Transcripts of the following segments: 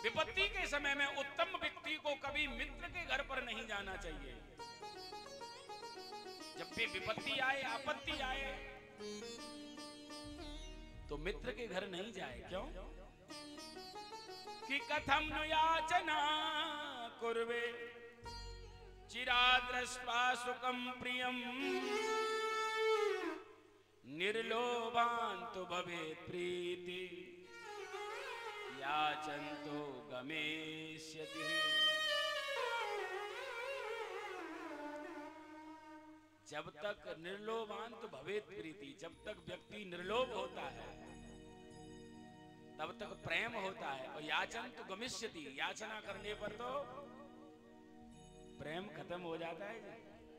विपत्ति के समय में उत्तम व्यक्ति को कभी मित्र के घर पर नहीं जाना चाहिए। जब भी विपत्ति आए, आपत्ति आए, तो मित्र के घर नहीं जाए। क्यों? कि कथम नु याचना कुर्वे चिरादृष्ट्वा सुखम प्रियम निर्लोभान्तु भवेत् प्रीति याचन्तो गमेष्यति। जब तक निर्लोभान्तु भवेत् प्रीति, जब तक व्यक्ति निर्लोभ होता है तब तक प्रेम होता है। और याचन्तु गमिष्यति, याचना करने पर तो प्रेम खत्म हो जाता है।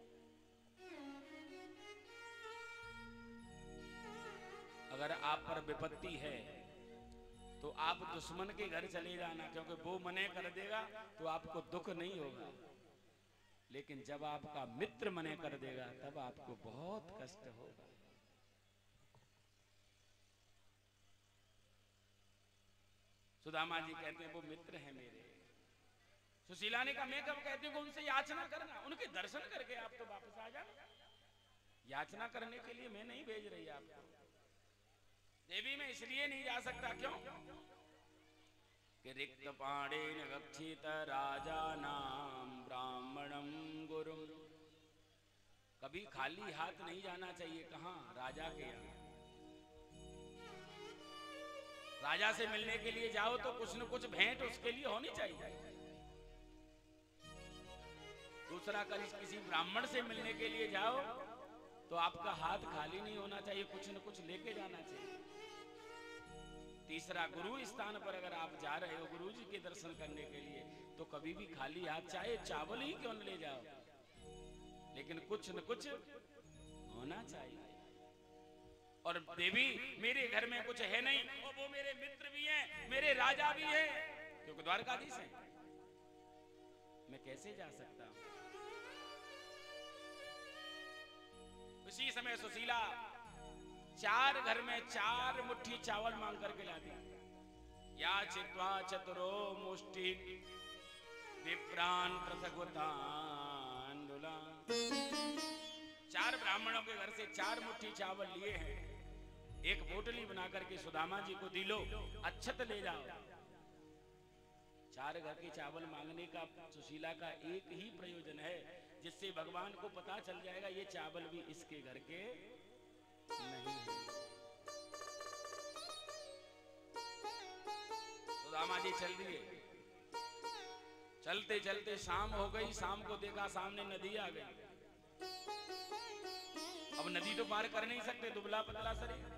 अगर आप पर विपत्ति है तो आप दुश्मन के घर चले जाना, क्योंकि वो मने कर देगा तो आपको दुख नहीं होगा। लेकिन जब आपका मित्र मने कर देगा तब आपको बहुत कष्ट होगा। सुदामा जी कहते हैं वो मित्र हैं मेरे। सुशीला ने कहा मैं कब कहती हूँ उनसे याचना करना, उनके दर्शन करके आप तो वापस आ जाना। याचना करने के लिए मैं नहीं भेज रही आपको। देवी में इसलिए नहीं जा सकता, क्यों? कि रिक्त पाणेन गच्छेत राजानाम ब्राह्मणम गुरुम। कभी खाली हाथ नहीं जाना चाहिए। कहां? राजा के यहाँ। राजा से मिलने के लिए जाओ तो कुछ न कुछ भेंट उसके लिए होनी चाहिए। दूसरा, किसी ब्राह्मण से मिलने के लिए जाओ तो आपका हाथ खाली नहीं होना चाहिए, कुछ न कुछ लेके जाना चाहिए। तीसरा, गुरु स्थान पर अगर आप जा रहे हो गुरु जी के दर्शन करने के लिए तो कभी भी खाली हाथ, चाहे चावल ही क्यों न ले जाओ, लेकिन कुछ न कुछ होना चाहिए। और देवी मेरे घर में कुछ है नहीं, और वो मेरे मित्र भी हैं, मेरे राजा भी हैं, क्योंकि द्वारकाधीश हैं, मैं कैसे जा सकता हूं? उसी समय सुशीला 4 घर में 4 मुट्ठी चावल मांग करके ला दी। या चित्वा चतुरो मुष्टि विप्रान पृथगुतांडुला। 4 ब्राह्मणों के घर से 4 मुट्ठी चावल लिए हैं। एक पोटली बना करके सुदामा जी को दिलो, अच्छत ले जाओ। 4 घर के चावल मांगने का सुशीला का एक ही प्रयोजन है, जिससे भगवान को पता चल जाएगा ये चावल भी इसके घर के नहीं है। सुदामा जी चल दिए। चलते चलते शाम हो गई। शाम को देखा सामने नदी आ गई। अब नदी तो पार कर नहीं सकते, दुबला पतला शरीर।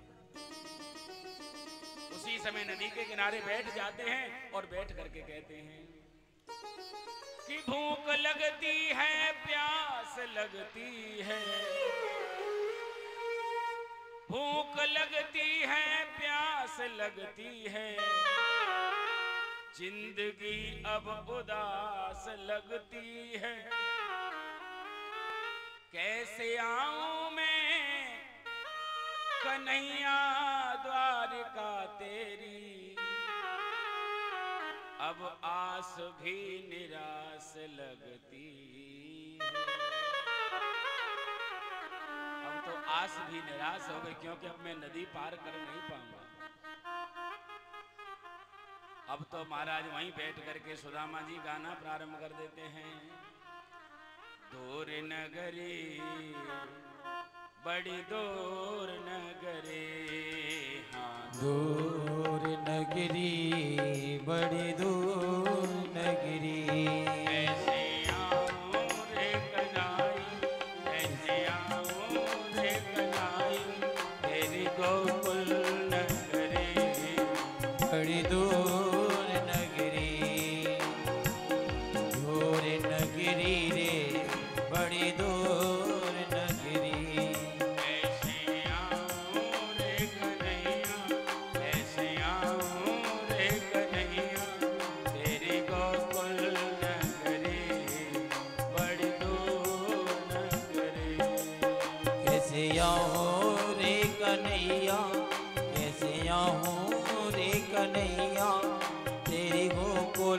उसी समय नदी के किनारे बैठ जाते हैं और बैठ करके कहते हैं कि भूख लगती है, प्यास लगती है, भूख लगती है, प्यास लगती है, जिंदगी अब उदास लगती है। कैसे आऊं मैं कन्हैया द्वारका तेरी, अब आस भी निराश लगती है। अब तो आस भी निराश हो गई, क्योंकि अब मैं नदी पार कर नहीं पाऊंगा। अब तो महाराज वहीं बैठ करके सुदामा जी गाना प्रारंभ कर देते हैं। दूर नगरी बड़ी दूर नगरी, हाँ दूर नगरी बड़ी दूर नगरी, ऐसे आऊं रे कन्हैया, ऐसे आऊं रे कन्हैया तेरी गोकुल नगरी, बड़ी दूर नगरी, दूर नगरी रे बड़ी दूर नगरी। ऐसे आऊं रे कन्हैया, ऐसे आऊं रे कन्हैया तेरी गोकुल नगरी, बड़ी दूर नगरी। कैसे आऊं रे कन्हैया, कैसे आऊं रे कन्हैया तेरी गोकुल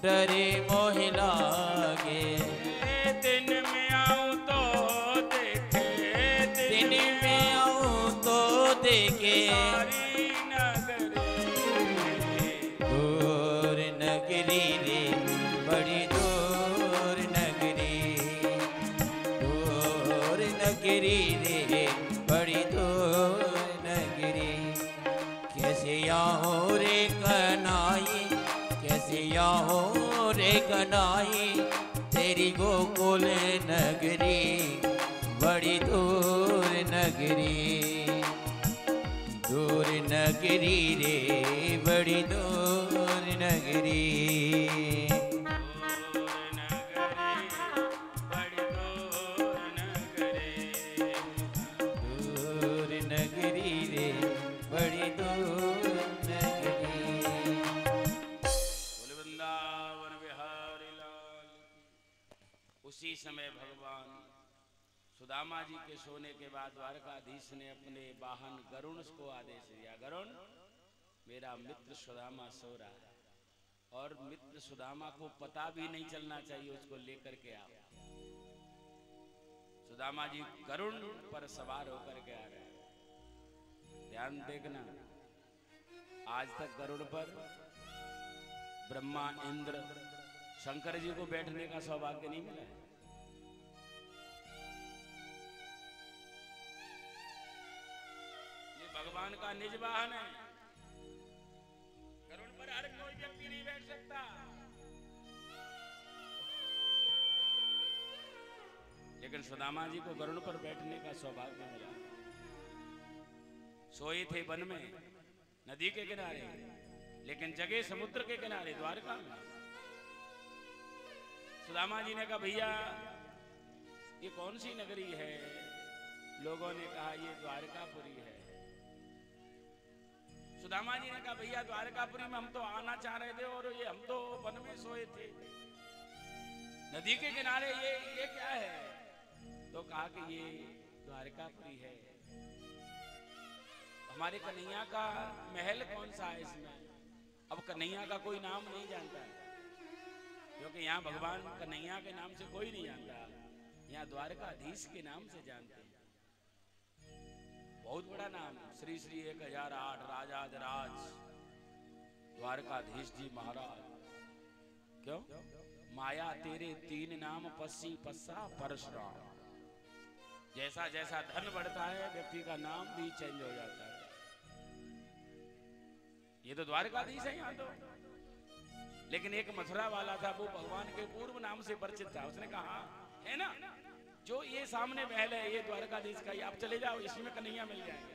डरे मोह लागे, दिन में आऊं तो देखे, दिन में आऊं तो देखे सारी नगरी। दूर नगरी रे बड़ी दूर नगरी, दूर नगरी रे बड़ी दूर नगरी। कैसे आऊं रे कनाई, कैसे आऊं रे कनाई, तेरी गोकुल नगरी बड़ी दूर नगरी, दूर नगरी रे बड़ी दूर नगरी। दूर नगरी रे बड़ी दूर नगरी। बोले वृंदावन बिहारी लाल की। उसी समय भगवान सुदामा जी के सोने के बाद द्वारकाधीश ने अपने वाहन गरुण को आदेश दिया, गरुण मेरा मित्र सुदामा सो रहा है और मित्र सुदामा को पता भी नहीं चलना चाहिए, उसको लेकर के आओ। सुदामा जी गरुण पर सवार होकर के आ रहे हैं। ध्यान देखना, आज तक गरुड़ पर ब्रह्मा, इंद्र, शंकर जी को बैठने का सौभाग्य नहीं मिला है। ये भगवान का निज वाहन है। गरुड़ पर हर कोई व्यक्ति नहीं बैठ सकता। लेकिन सुदामा जी को गरुड़ पर बैठने का सौभाग्य मिला। सोए थे वन में, नदी के किनारे, लेकिन जगह समुद्र के किनारे, द्वारका में। सुदामा जी ने कहा भैया ये कौन सी नगरी है? लोगों ने कहा ये द्वारकापुरी है। सुदामा जी ने कहा भैया द्वारकापुरी में हम तो आना चाह रहे थे और ये हम तो वन में सोए थे, नदी के किनारे, ये क्या है? तो कहा कि ये द्वारकापुरी है। हमारे कन्हैया का महल कौन सा है इसमें? अब कन्हैया का कोई नाम नहीं जानता है, क्योंकि यहाँ भगवान कन्हैया के नाम से कोई नहीं जानता, यहाँ द्वारकाधीश के नाम से जानते हैं। बहुत बड़ा नाम, श्री श्री 1008 राजाधिराज द्वारकाधीश जी महाराज। क्यों? माया तेरे 3 नाम पस्सी पस्सा परशुराम। जैसा जैसा धन बढ़ता है व्यक्ति का नाम भी चेंज हो जाता है। ये तो द्वारकाधीश है यहाँ तो। लेकिन एक मथुरा वाला था, वो भगवान के पूर्व नाम से परिचित था। उसने कहा है ना, जो ये सामने महल है ये द्वारकाधीश का ही, आप चले जाओ, इसमें कन्हैया मिल जाएंगे।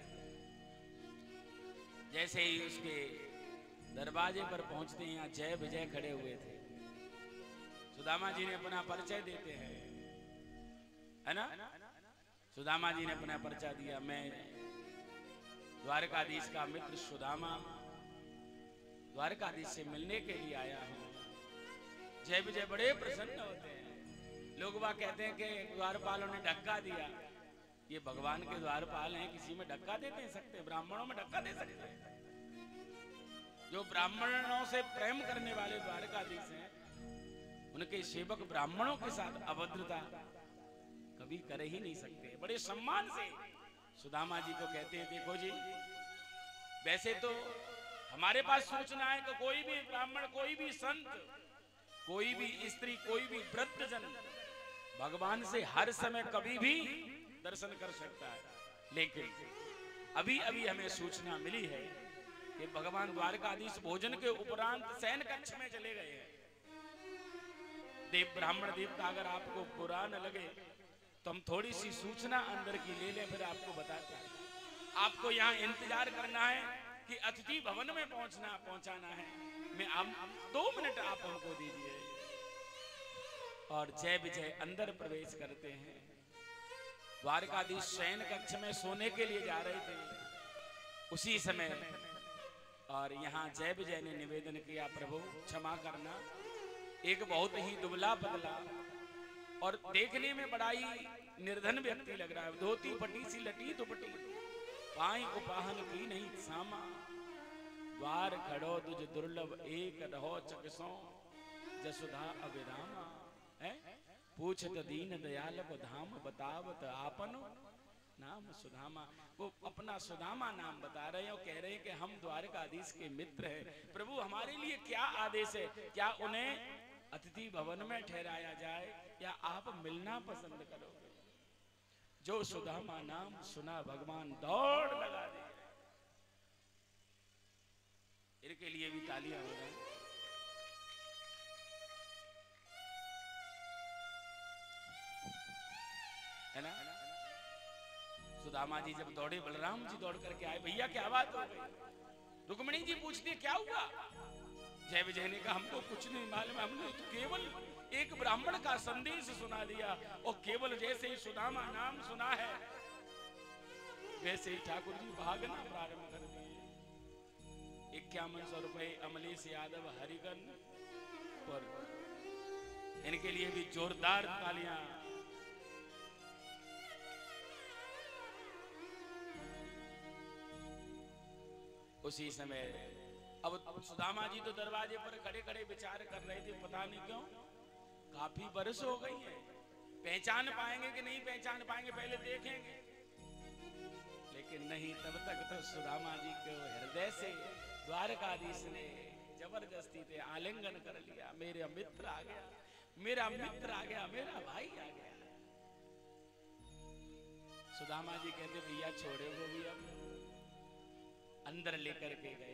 जैसे ही उसके दरवाजे पर पहुंचते हैं, यहाँ जय विजय खड़े हुए थे। सुदामा जी ने अपना परिचय देते हैं, है ना। सुदामा जी ने अपना परिचय दिया, मैं द्वारकाधीश का मित्र सुदामा द्वारकाधीश से मिलने के लिए आया हूं। जय विजय बड़े प्रसन्न होते हैं। लोग वह कहते हैं कि द्वारपालों ने धक्का दिया। ये भगवान के द्वारपाल हैं, किसी में धक्का दे सकते? ब्राह्मणों में धक्का दे सकते हैं? जो ब्राह्मणों से प्रेम करने वाले द्वारकाधीश हैं, उनके सेवक ब्राह्मणों के साथ अभद्रता कभी कर ही नहीं सकते। बड़े सम्मान से सुदामा जी को कहते हैं, देखो जी, वैसे तो हमारे पास सूचना है कि कोई भी ब्राह्मण, कोई भी संत, कोई भी स्त्री, कोई भी वृद्धजन भगवान से हर समय कभी भी दर्शन कर सकता है। लेकिन अभी अभी हमें सूचना मिली है कि भगवान द्वारकाधीश भोजन के उपरांत शयन कक्ष में चले गए हैं। देव ब्राह्मण देवता अगर आपको बुरा न लगे तो हम थोड़ी सी सूचना अंदर की ले लें, फिर आपको बताते हैं। आपको यहाँ इंतजार करना है कि अतिथि भवन में पहुंचाना है। मैं आप 2 मिनट आप हमको दीजिए। और जय विजय अंदर प्रवेश करते हैं। द्वारकाधीश शयन कक्ष में सोने के लिए जा रहे थे उसी समय, और यहाँ जय विजय ने निवेदन किया, प्रभु क्षमा करना, एक बहुत ही दुबला पतला और देखने में बड़ा ही निर्धन व्यक्ति लग रहा है। धोती फटी सी लटी दुपटी, पाई उपाहन की नहीं सामा, द्वार खड़ो तुझ दुर्लभ एक रहो चकसों, जसुधा अविरामा है, पूछत दीन दयाल को धाम, बतावत आपन नाम सुदामा। वो अपना सुदामा नाम बता रहे हैं और कह रहे हैं कि हम द्वारकाधीश के मित्र हैं, प्रभु हमारे लिए क्या आदेश है, क्या उन्हें अतिथि भवन में ठहराया जाए या आप मिलना पसंद करोगे? जो सुदामा नाम सुना भगवान दौड़ लगा दे। इनके लिए भी तालियां हो रही है ना। सुदामा जी जब दौड़े, बलराम जी दौड़ करके आए, भैया क्या बात हो गई? रुक्मिणी जी पूछती क्या हुआ? जय विजय ने कहा हमको कुछ नहीं मालूम, हमने तो केवल एक ब्राह्मण का संदेश सुना दिया और केवल जैसे ही सुदामा नाम सुना है वैसे ही ठाकुर जी भागना प्रारंभ कर दिए। 5100 रुपए अमलेश यादव हरिगन पर, इनके लिए भी जोरदार तालियां। उसी समय अब सुदामा जी तो दरवाजे पर खड़े खड़े विचार कर रहे थे, पता नहीं क्यों काफी बरस हो गई है, पहचान पाएंगे कि नहीं पहचान पाएंगे पहले देखेंगे। लेकिन नहीं, तब तक तो सुदामा जी को हृदय से द्वारकाधीश ने जबरदस्ती से आलिंगन कर लिया। मेरा मित्र आ गया, मेरा मित्र आ गया, मेरा भाई आ गया। सुदामा जी कहते भैया छोड़े वो भी अब अंदर लेकर के गए।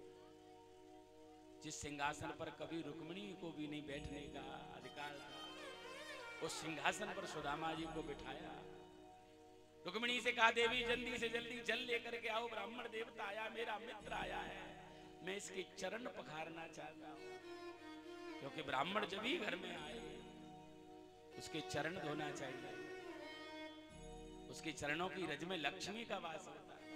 जिस सिंहासन पर कभी रुक्मिणी को भी नहीं बैठने का अधिकार था, उस सिंहासन पर सुदामा जी को बिठाया। रुक्मिणी से कहा देवी जल्दी से जल्दी जल लेकर के आओ, ब्राह्मण देवता आया, मेरा मित्र आया है, मैं इसके चरण पखारना चाहता हूं। क्योंकि ब्राह्मण जब ही घर में आए उसके चरण धोना चाहिए, उसके चरणों की रज में लक्ष्मी का वास होता है।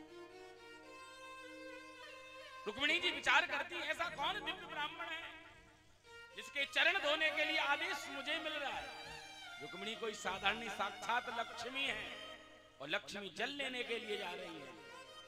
रुक्मिणी जी विचार करती ऐसा कौन दिव्य ब्राह्मण है जिसके चरण धोने के लिए आदेश मुझे मिल रहा है। रुक्मिणी कोई साधारण साक्षात लक्ष्मी है और लक्ष्मी जल लेने के लिए जा रही है।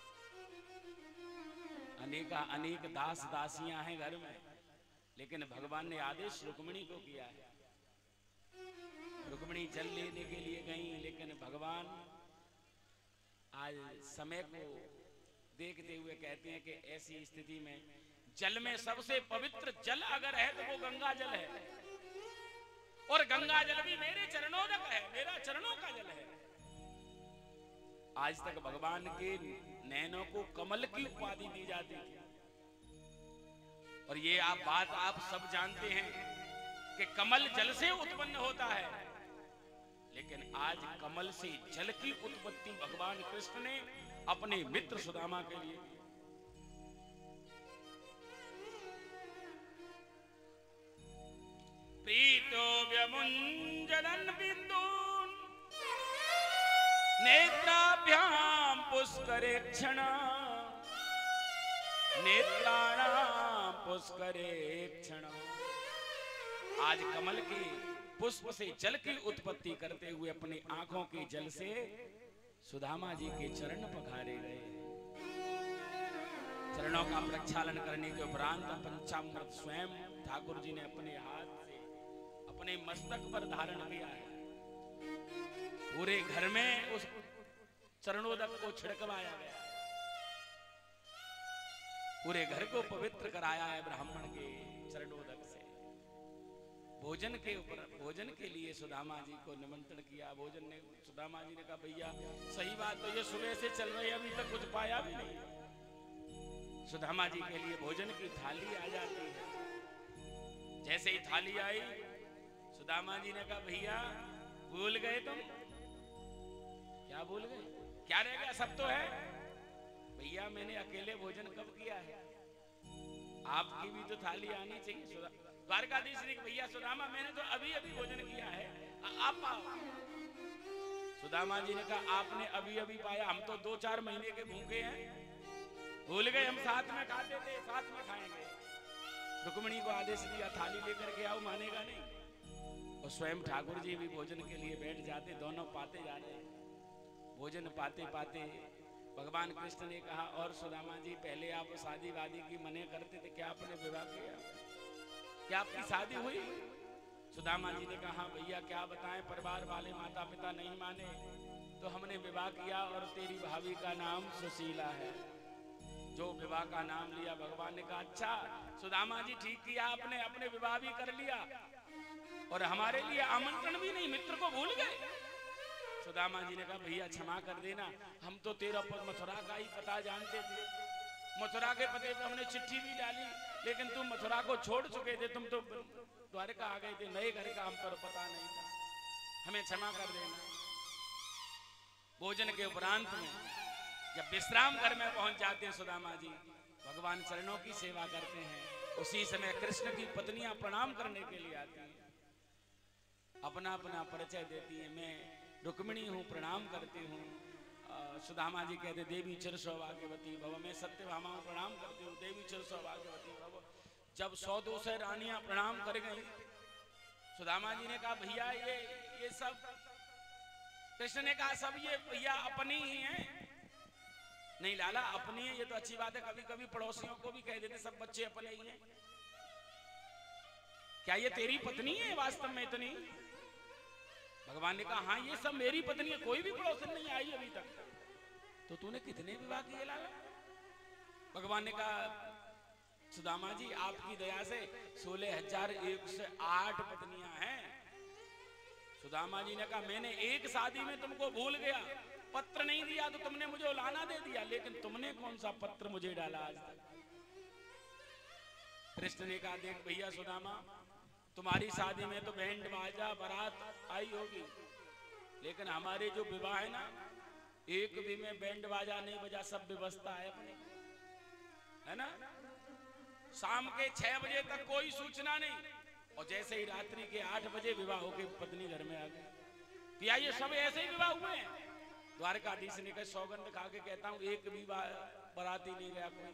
अनेक दास दासियां हैं घर में, लेकिन भगवान ने आदेश रुक्मिणी को किया है। रुक्मिणी जल लेने के लिए गई, लेकिन भगवान आज समय को देखते हुए कहते हैं कि ऐसी स्थिति में जल में सबसे पवित्र जल अगर है तो वो गंगा जल है, और गंगा जल भी मेरे चरणों तक है, मेरा चरणों का जल है। आज तक भगवान के नैनों को कमल की उपाधि दी जाती है, और ये बात आप सब जानते हैं कि कमल जल से उत्पन्न होता है। लेकिन आज कमल से जल की उत्पत्ति भगवान कृष्ण ने अपने मित्र सुदामा के लिए। प्रीतो व्यमुंजन बिंदून नेत्राभ्याम पुष्करेक्षण, नेत्राणाम पुष्करेक्षण। आज कमल के पुष्प से जल की उत्पत्ति करते हुए अपनी आंखों के जल से सुदामा जी के चरण पखारे गए। चरणों का प्रक्षालन करने के उपरांत पंचामृत स्वयं ठाकुर जी ने अपने हाथ से अपने मस्तक पर धारण किया है। पूरे घर में उस चरणोदक को छिड़कवाया गया, पूरे घर को पवित्र कराया है ब्राह्मण के चरणोदक से। भोजन के लिए सुदामा जी को निमंत्रण किया। भोजन ने सुदामा जी ने कहा भैया सही बात तो ये सुबह से चल रही है, अभी तक कुछ पाया भी नहीं। सुदामा जी के लिए भोजन की थाली आ जाती है। जैसे ही थाली आई सुदामा जी ने कहा भैया भूल गए तुम? क्या भूल गए? क्या रह गया? सब तो है। भैया मैंने अकेले भोजन कब किया है, आपकी भी तो थाली आनी चाहिए। द्वारकाधीश ने भैया सुदामा मैंने तो अभी अभी भोजन किया है, आप पाओ। सुदामा जी ने कहा आपने अभी अभी पाया, हम तो 2-4 महीने के भूखे हैं, भूल गए, हम साथ में खाते थे, साथ में खाएंगे। रुक्मिणी को आदेश दिया थाली लेकर के आओ, मानेगा नहीं। और स्वयं ठाकुर जी भी भोजन के लिए बैठ जाते, दोनों पाते जा रहे। भोजन पाते पाते भगवान कृष्ण ने कहा और सुदामा जी पहले आप शादी वादी की मने करते थे, क्या आपने विवाह किया? क्या आपकी शादी हुई? सुदामा जी ने कहा हाँ भैया क्या बताएं, परिवार वाले माता पिता नहीं माने तो हमने विवाह किया और तेरी भाभी का नाम सुशीला है। जो विवाह का नाम लिया भगवान ने कहा अच्छा सुदामा जी ठीक किया आपने, अपने विवाह भी कर लिया और हमारे लिए आमंत्रण भी नहीं, मित्र को भूल गए। सुदामा जी ने कहा भैया क्षमा कर देना, हम तो तेरा मथुरा का ही पता जानते थे, मथुरा के पते पे हमने चिट्ठी भी डाली, लेकिन तुम मथुरा को छोड़ चुके थे, तुम तो द्वारका आ गए थे, नए घर का हम पर पता नहीं था, हमें क्षमा कर देना। भोजन के उपरांत में जब विश्राम घर में पहुंच जाते हैं सुदामा जी, भगवान चरणों की सेवा करते हैं। उसी समय कृष्ण की पत्नियां प्रणाम करने के लिए आती हैं, अपना अपना परिचय देती हैं, मैं रुक्मिणी हूँ, प्रणाम करती हूँ। सुदामा जी कहते देवी चिर सौभाग्यवती भव, मैं सत्यभामा हूँ, प्रणाम करती हूँ, देवी चिर सौभाग्यवती भव। जब 100-200 रानियां प्रणाम कर गई, सुदामा जी ने कहा भैया ये सब, कृष्ण ने कहा सब ये भैया अपनी ही हैं। नहीं लाला अपनी है ये तो अच्छी बात है, कभी कभी पड़ोसियों को भी कह देते सब बच्चे अपने ही हैं, क्या ये तेरी पत्नी है वास्तव में इतनी? भगवान ने कहा हाँ ये सब मेरी पत्नी है, कोई भी पड़ोसन नहीं आई अभी तक। तो तूने कितने विवाह किए लाला? भगवान ने कहा सुदामा जी आपकी दया से 16,108 पत्नियां हैं। सुदामा जी ने कहा मैंने एक शादी में तुमको भूल गया, पत्र नहीं दिया तो तुमने मुझे उलाना दे दिया, लेकिन तुमने कौन सा पत्र मुझे डाला आज तक? कृष्ण ने कहा देख भैया सुदामा, तुम्हारी शादी में तो बैंड बाजा बारात आई होगी, लेकिन हमारे जो विवाह है ना, एक भी में बैंड बाजा नहीं बजा, सब व्यवस्था है अपनी, है ना। शाम के 6 बजे तक कोई सूचना नहीं, और जैसे ही रात्रि के 8 बजे विवाह होके पत्नी घर में आ गई। पिया ये सब ऐसे ही विवाह हुए हैं। द्वारकाधीश ने कहा सौगंध खा के कहता हूं एक भी बाराती नहीं गया कोई।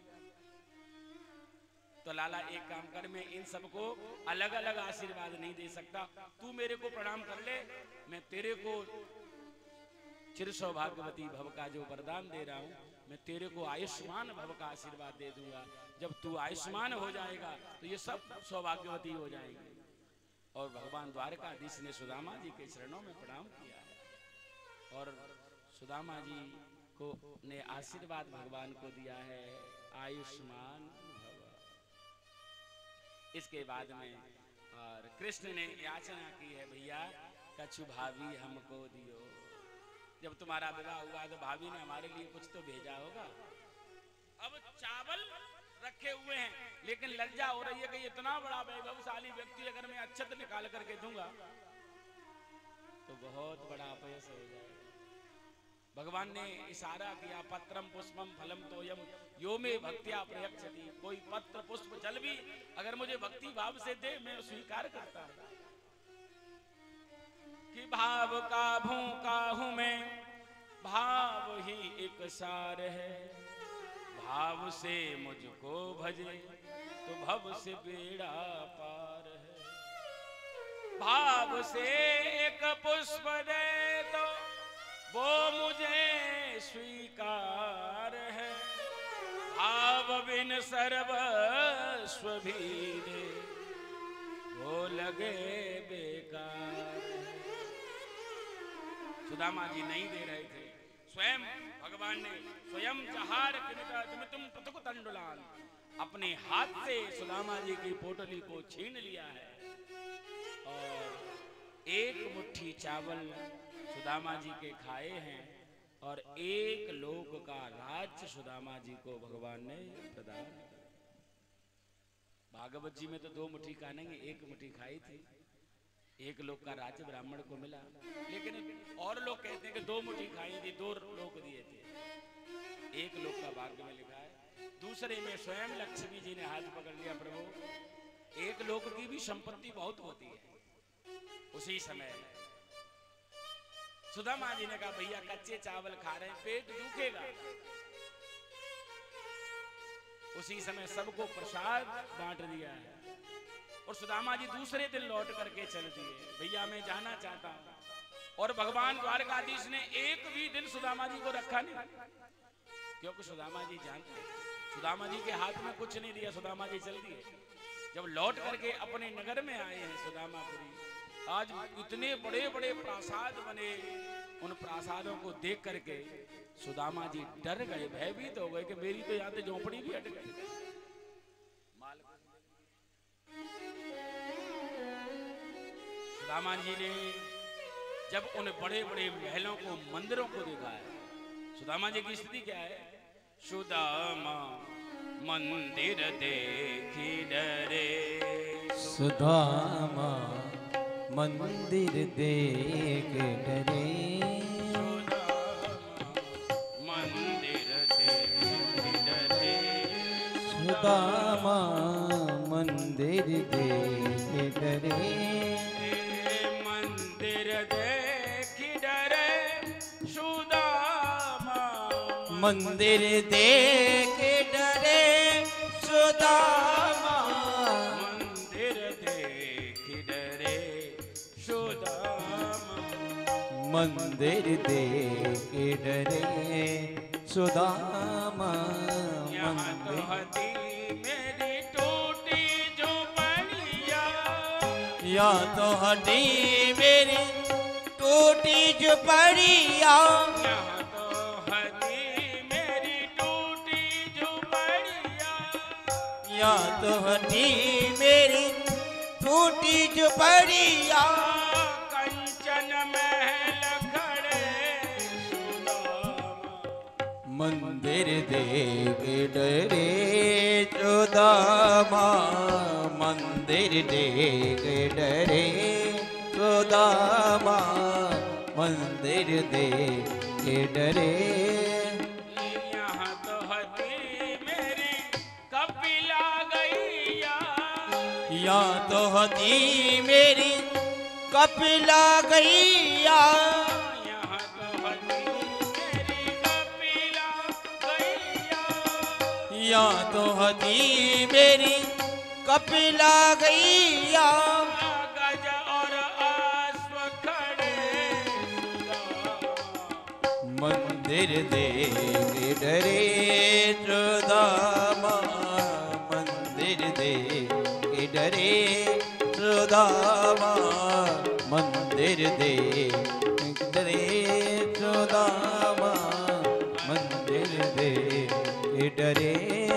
तो लाला एक काम कर, मैं इन सबको अलग अलग आशीर्वाद नहीं दे सकता, तू मेरे को प्रणाम कर ले, मैं तेरे को चिर सौभाग्यवती भव का जो वरदान दे रहा हूं, मैं तेरे को आयुष्मान भव का आशीर्वाद दे दूंगा। जब तू आयुष्मान हो जाएगा तो ये सब सौभाग्यवती हो जाएगी। और भगवान द्वारकाधीश ने सुदामा जी के चरणों में प्रणाम किया है और सुदामा जी को ने आशीर्वाद भगवान को दिया है आयुष्मान भव। इसके बाद में और कृष्ण ने याचना की है भैया कछु भाभी हमको दियो। जब तुम्हारा विवाह हुआ तो भाभी ने हमारे लिए कुछ तो भेजा होगा। अब चावल रखे हुए हैं, लेकिन लज्जा हो रही है कि इतना बड़ा वैभवशाली व्यक्ति अगर मैं अक्षत निकाल करके दूंगा तो बहुत बड़ा अपयश हो जाएगा। भगवान ने इशारा किया पत्रम पुष्पम फलम तोयम यो में भक्त्या प्रयच्छति। कोई पत्र पुष्प जल भी अगर मुझे भक्ति भाव से दे मैं स्वीकार करता हूं। कि भाव का भूखा हूं मैं, भाव ही एक सार है, भाव से मुझको भजे तो भव से बेड़ा पार है। भाव से एक पुष्प दे तो वो मुझे स्वीकार है, भाव बिन सर्वस्व भी दे वो लगे बेकार। सुदामा जी नहीं दे रहे थे, स्वयं भगवान ने स्वयं जहार तुम पतुक तंडुलान अपने हाथ से सुदामा जी की पोटली को छीन लिया है और एक मुट्ठी चावल सुदामा जी के खाए हैं और एक लोक का राज्य सुदामा जी को भगवान ने प्रदान किया। भागवत जी में तो 2 मुट्ठी खानेंगे, 1 मुट्ठी खाई थी, 1 लोक का राज्य ब्राह्मण को मिला। लेकिन और लोग कहते हैं कि 2 मुट्ठी खाई थी, 2 लोक दिए थे, 1 लोक का भाग्य में लिखा है। दूसरे में स्वयं लक्ष्मी जी ने हाथ पकड़ लिया, प्रभु 1 लोक की भी संपत्ति बहुत होती है। उसी समय सुदामा जी ने कहा भैया कच्चे चावल खा रहे हैं, पेट दुखेगा। उसी समय सबको प्रसाद बांट दिया है और सुदामा जी दूसरे दिन लौट करके चल दिए। भैया मैं जाना चाहता हूं। और भगवान द्वारकाधीश ने एक भी दिन सुदामा जी को रखा नहीं, क्योंकि सुदामा जी जानते सुदामा जी के हाथ में कुछ नहीं दिया, सुदामा जी चल दिए। जब लौट करके अपने नगर में आए हैं सुदामापुरी, आज इतने बड़े बड़े प्रासाद बने, उन प्रासादों को देख करके सुदामा जी डर गए, भयभीत हो गए कि मेरी तो यहाँ तो झोपड़ी भी हट गई। सुदामा जी ने जब उन बड़े बड़े महलों को, मंदिरों को देखा है, सुदामा जी की स्थिति क्या है? सुदामा मंदिर देखी डरे, सुदामा मंदिर देख डरे, मंदिर देखी डरे, सुदामा मंदिर देख डरे, मंदिर देखी डरे, सुदामा मंदिर देख डरे, सुदामा मंदिर देखी डरे, सुदामा मंदिर देख डरे, सुदामा यहाँ तो हटी मेरी टूटी झोपड़िया, या तो हटी मेरी टूटी झोपड़िया, यहाँ तो हटी मेरी टूटी झोपड़िया, या तो हटी मेरी टूटी झोपड़िया, कंचन महल खड़े सुदामा, मंदिर देख डरे, सुदामा मंदिर देख डरे, सुदामा मंदिर देख डरे, यहाँ तो हटी मेरी कपिला गैया, या तो हती मेरी कपिला गैया, यहाँ तो हटी मेरी कपिला गैया, या तो हती मेरी कपिला गैया, गज और अश्व खड़े सुदामा, मंदिर देख डरे, सुदामा मंदिर देख डरे, सुदामा मंदिर देख डरे, सुदामा मंदिर देख डरे।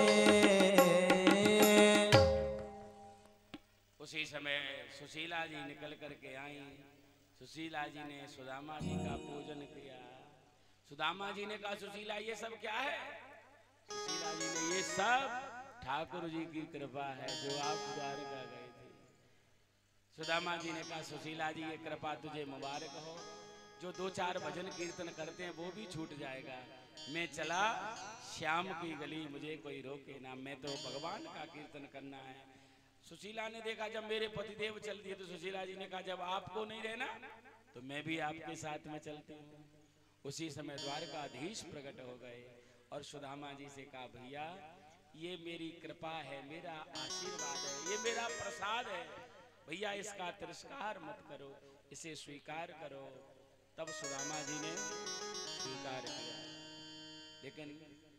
उसी समय सुशीला जी निकल करके आई। सुशीला जी ने सुदामा जी का पूजन किया। सुदामा जी ने कहा, सुशीला ये सब क्या है? सुशीला जी ने, ये सब ठाकुर जी की कृपा है जो आप द्वारका गए थे। सुदामा जी ने कहा, सुशीला जी ये कृपा तुझे मुबारक हो, जो 2-4 भजन कीर्तन करते हैं वो भी छूट जाएगा। मैं चला श्याम की गली, मुझे कोई रोके ना, मैं तो भगवान का कीर्तन करना है। सुशीला ने देखा जब मेरे पतिदेव चल दिए, तो सुशीला जी ने कहा, जब आपको नहीं रहना तो मैं भी आपके साथ में चलती हूँ। उसी समय द्वारकाधीश प्रकट हो गए और सुदामा जी से कहा, भैया ये मेरी कृपा है, मेरा आशीर्वाद है, ये मेरा प्रसाद है, भैया इसका तिरस्कार मत करो, इसे स्वीकार करो। तब सुदामा जी ने स्वीकार किया। लेकिन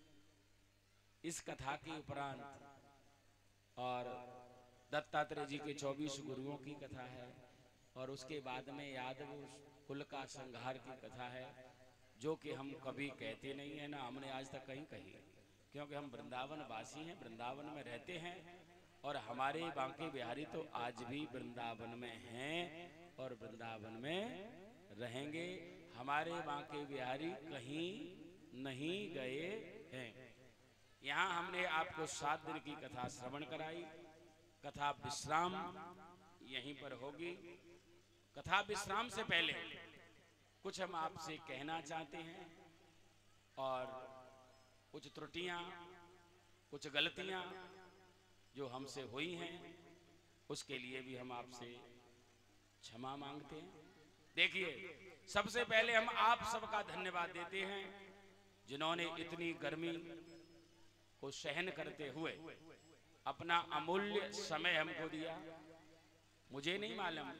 इस कथा के उपरांत और दत्तात्रेय जी के 24 गुरुओं की कथा है, और उसके बाद में यादव कुल का संहार की कथा है, जो कि हम कभी कहते नहीं है ना, हमने आज तक कहीं कही, क्योंकि हम वृंदावन वासी हैं, वृंदावन में रहते हैं, और हमारे बांके बिहारी तो आज भी वृंदावन में हैं और वृंदावन में रहेंगे। हमारे बांके बिहारी कहीं नहीं गए हैं। यहाँ हमने आपको 7 दिन की कथा श्रवण कराई। कथा विश्राम यहीं पर होगी। कथा विश्राम से पहले कुछ हम आपसे कहना चाहते हैं, और कुछ त्रुटियां, कुछ गलतियां जो हमसे हुई हैं, उसके लिए भी हम आपसे क्षमा मांगते हैं। देखिए, सबसे पहले हम आप सबका धन्यवाद देते हैं, जिन्होंने इतनी गर्मी को सहन करते हुए अपना अमूल्य समय हमको दिया। मुझे नहीं मालूम,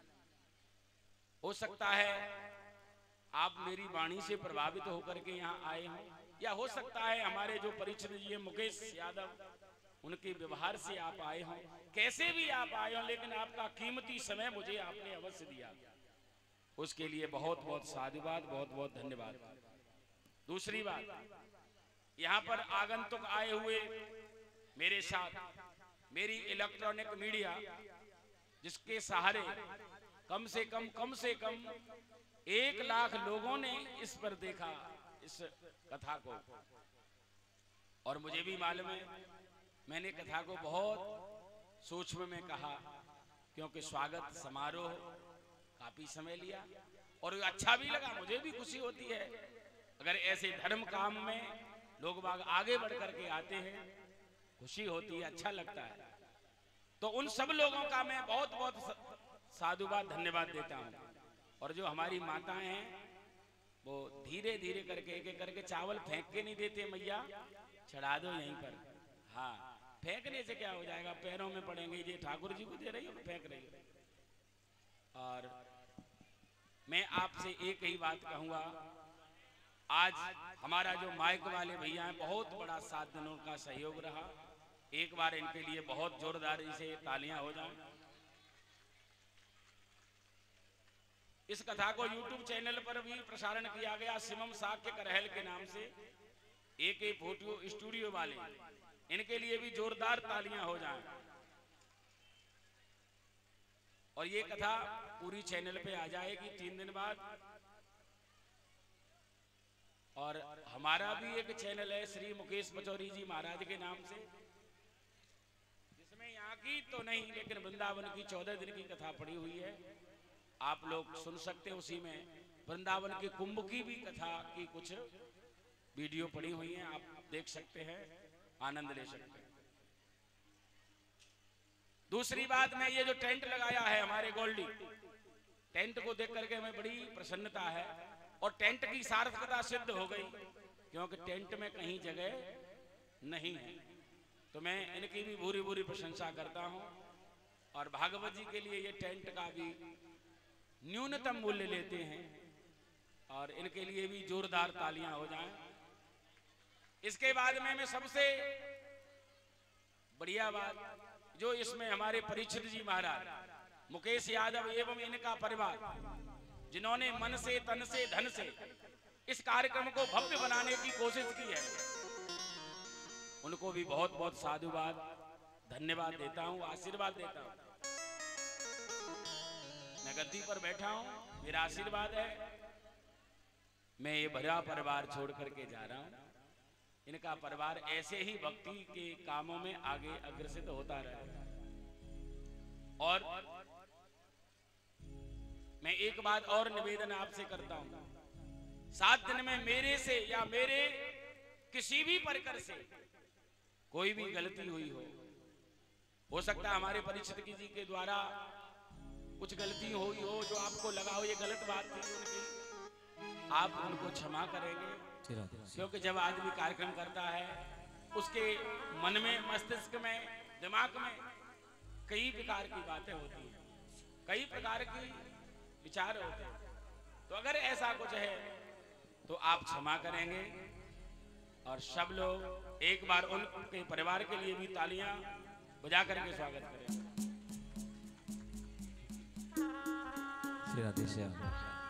हो सकता है आप मेरी वाणी से प्रभावित होकर के यहाँ आए हों, या हो सकता है हमारे जो परिचित जी हैं मुकेश यादव, उनके व्यवहार से आप आए हों, कैसे भी आप आए हों, लेकिन आपका कीमती समय मुझे आपने अवश्य दिया, उसके लिए बहुत बहुत साधुवाद, बहुत बहुत धन्यवाद। दूसरी बात, यहाँ पर आगंतुक आए हुए मेरे साथ मेरी इलेक्ट्रॉनिक मीडिया, जिसके सहारे कम से कम 1 लाख लोगों ने इस पर देखा, इस कथा को, और मुझे भी मालूम है मैंने कथा को बहुत सूक्ष्म में कहा, क्योंकि स्वागत समारोह काफी समय लिया और अच्छा भी लगा। मुझे भी खुशी होती है अगर ऐसे धर्म काम में लोग बाग आगे बढ़ करके आते हैं, खुशी होती है, अच्छा लगता है। तो उन सब लोगों का मैं बहुत बहुत साधुवाद धन्यवाद देता हूँ। और जो हमारी माताएं हैं वो धीरे धीरे करके एक एक करके चावल फेंक के नहीं देते, मैया चढ़ा दो यहीं पर। हाँ, फेंकने से क्या हो जाएगा, पैरों में पड़ेंगे, ये ठाकुर जी को दे रही हो, फेंक रही हो। और मैं आपसे एक ही बात कहूंगा, आज हमारा जो माइक वाले भैया हैं, बहुत बड़ा 7 दिनों का सहयोग रहा। एक बार इनके लिए बहुत जोरदार से तालियां हो जाएं। इस कथा को YouTube चैनल पर भी प्रसारण किया गया, शिवम साक्य करहल के नाम से, एक फोटो स्टूडियो वाले, इनके लिए भी जोरदार तालियां हो जाएं। और ये कथा पूरी चैनल पे आ जाएगी 3 दिन बाद। और हमारा भी एक चैनल है श्री मुकेश पचौरी जी महाराज के नाम से, जिसमें यहाँ की तो नहीं लेकिन वृंदावन की 14 दिन की कथा पड़ी हुई है, आप लोग सुन सकते हैं। उसी में वृंदावन के कुंभ की भी कथा की कुछ वीडियो पड़ी हुई हैं, आप देख सकते हैं, आनंद ले सकते हैं। दूसरी बात, मैं ये जो टेंट लगाया है हमारे गोल्डी, टेंट को देख करके हमें बड़ी प्रसन्नता है और टेंट की सार्थकता सिद्ध हो गई, क्योंकि टेंट में कहीं जगह नहीं है। तो मैं इनकी भी भूरी भूरी प्रशंसा करता हूं। और भागवत जी के लिए ये टेंट का भी न्यूनतम मूल्य लेते हैं, और इनके लिए भी जोरदार तालियां हो जाएं। इसके बाद में मैं सबसे बढ़िया बात, जो इसमें हमारे परीक्षित जी महाराज, मुकेश यादव एवं इनका परिवार, जिन्होंने मन से तन से धन से इस कार्यक्रम को भव्य बनाने की कोशिश की है, उनको भी बहुत बहुत साधुवाद धन्यवाद देता हूं, आशीर्वाद देता हूं। मैं गद्दी पर बैठा हूं, मेरा आशीर्वाद है, मैं ये भरा परिवार छोड़ करके जा रहा हूं। इनका परिवार ऐसे ही भक्ति के कामों में आगे अग्रसर होता रहे। और मैं एक बात और निवेदन आपसे करता हूं, 7 दिन में मेरे से या मेरे किसी भी प्रकार से कोई भी गलती हुई हो सकता है हमारे परीक्षित जी के द्वारा कुछ गलती हुई हो, जो आपको लगा हो ये गलत बात थी उनकी, आप उनको क्षमा करेंगे। क्योंकि जब आदमी कार्यक्रम करता है, उसके मन में, मस्तिष्क में, दिमाग में कई प्रकार की बातें होती हैं, कई प्रकार की विचार होते हैं। तो अगर ऐसा कुछ है तो आप क्षमा करेंगे। और सब लोग एक बार उनके परिवार के लिए भी तालियां बजा करके स्वागत करें। श्री राधे श्याम।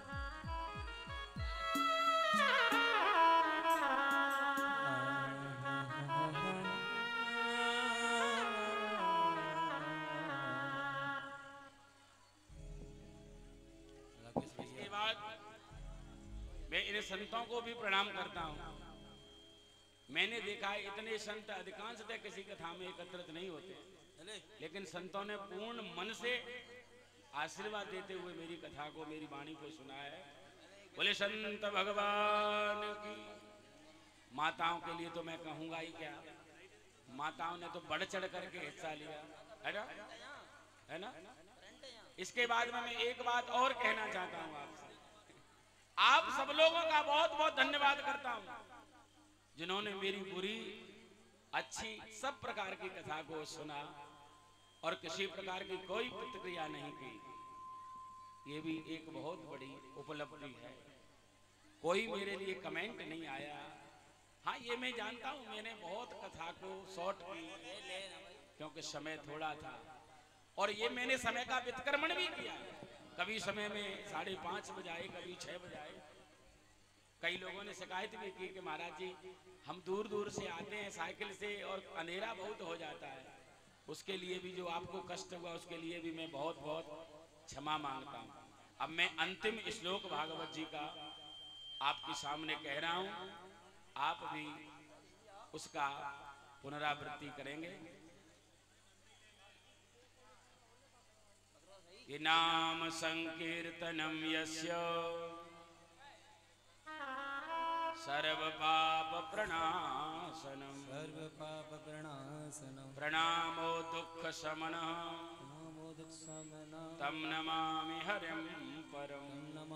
मैं इन संतों को भी प्रणाम करता हूं। मैंने देखा है इतने संत अधिकांशतः किसी कथा में एकत्रित नहीं होते, लेकिन संतों ने पूर्ण मन से आशीर्वाद देते हुए मेरी कथा को, मेरी वाणी को सुना है। बोले संत भगवान की। माताओं के लिए तो मैं कहूंगा ही क्या, माताओं ने तो बढ़ चढ़ करके हिस्सा लिया है ना। इसके बाद में मैं एक बात और कहना चाहता हूं आपसे, आप सब लोगों का बहुत बहुत धन्यवाद करता हूं, जिन्होंने मेरी बुरी अच्छी सब प्रकार की कथा को सुना और किसी प्रकार की कोई प्रतिक्रिया नहीं की। ये भी एक बहुत बड़ी उपलब्धि है। कोई मेरे लिए कमेंट नहीं आया, हाँ ये मैं जानता हूँ, मैंने बहुत कथा को शॉर्ट की क्योंकि समय थोड़ा था, और ये मैंने समय का व्यतिक्रमण भी किया। कभी समय में 5:30 बजाए, कभी 6 बजाए। कई लोगों ने शिकायत भी की कि महाराज जी हम दूर दूर से आते हैं साइकिल से और अंधेरा बहुत हो जाता है, उसके लिए भी जो आपको कष्ट हुआ उसके लिए भी मैं बहुत बहुत क्षमा मांगता हूँ। अब मैं अंतिम श्लोक भागवत जी का आपके सामने कह रहा हूँ, आप भी उसका पुनरावृत्ति करेंगे। ये नाम संकीर्तनम यस्य सर्व पाप प्रणाशनम प्रणामो दुख शमनः तम नमामि हरिं परम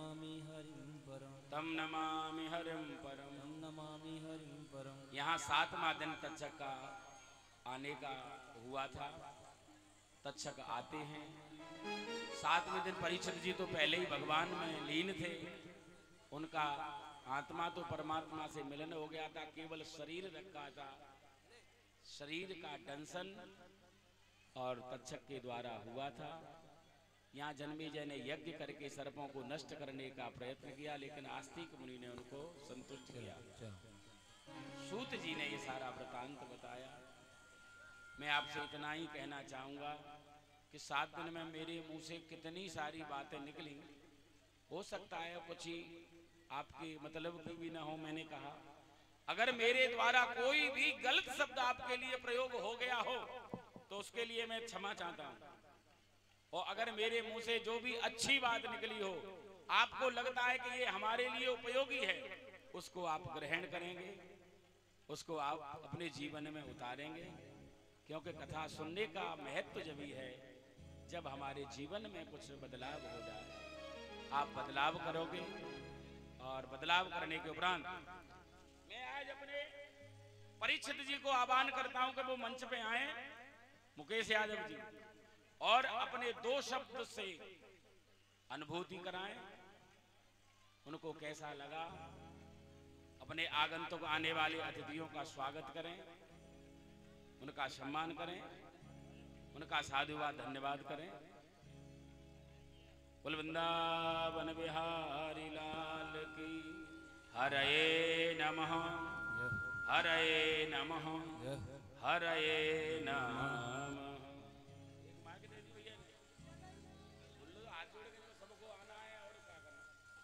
तम नमामि हरिं परम। यहाँ 7वां दिन तक्षक का आने का हुआ था। तक्षक आते हैं 7वें दिन। परीक्षित जी तो पहले ही भगवान में लीन थे, उनका आत्मा तो परमात्मा से मिलन हो गया था, केवल शरीर रखा था। शरीर का दंशन और तक्षक के द्वारा हुआ था। यहाँ जन्मेजय ने यज्ञ करके सर्पों को नष्ट करने का प्रयत्न किया, लेकिन आस्तिक मुनि ने उनको संतुष्ट किया। सूत जी ने ये सारा वृतांत बताया। मैं आपसे इतना ही कहना चाहूंगा कि 7 दिन में मेरे मुंह से कितनी सारी बातें निकली, हो सकता है कुछ ही आपके मतलब की भी ना हो। मैंने कहा अगर मेरे द्वारा कोई भी गलत शब्द आपके लिए प्रयोग हो गया हो तो उसके लिए मैं क्षमा चाहता हूं, और अगर मेरे मुंह से जो भी अच्छी बात निकली हो, आपको लगता है कि ये हमारे लिए उपयोगी है, उसको आप ग्रहण करेंगे, उसको आप अपने जीवन में उतारेंगे। क्योंकि कथा सुनने का महत्व जब ही है जब हमारे जीवन में कुछ बदलाव हो जाए। आप बदलाव करोगे, और बदलाव करने के उपरांत मैं आज अपने परीक्षित जी को आह्वान करता हूं कि वो मंच पे आए, मुकेश यादव जी, और अपने 2 शब्द से अनुभूति कराएं, उनको कैसा लगा। अपने आगंतुक आने वाले अतिथियों का स्वागत करें, उनका सम्मान करें, उनका साधुवाद धन्यवाद करें। बोल वृंदावन बिहारी लाल की। हरये नमः, हरये नमः, हरये नमः। सबको आना है और क्या करना।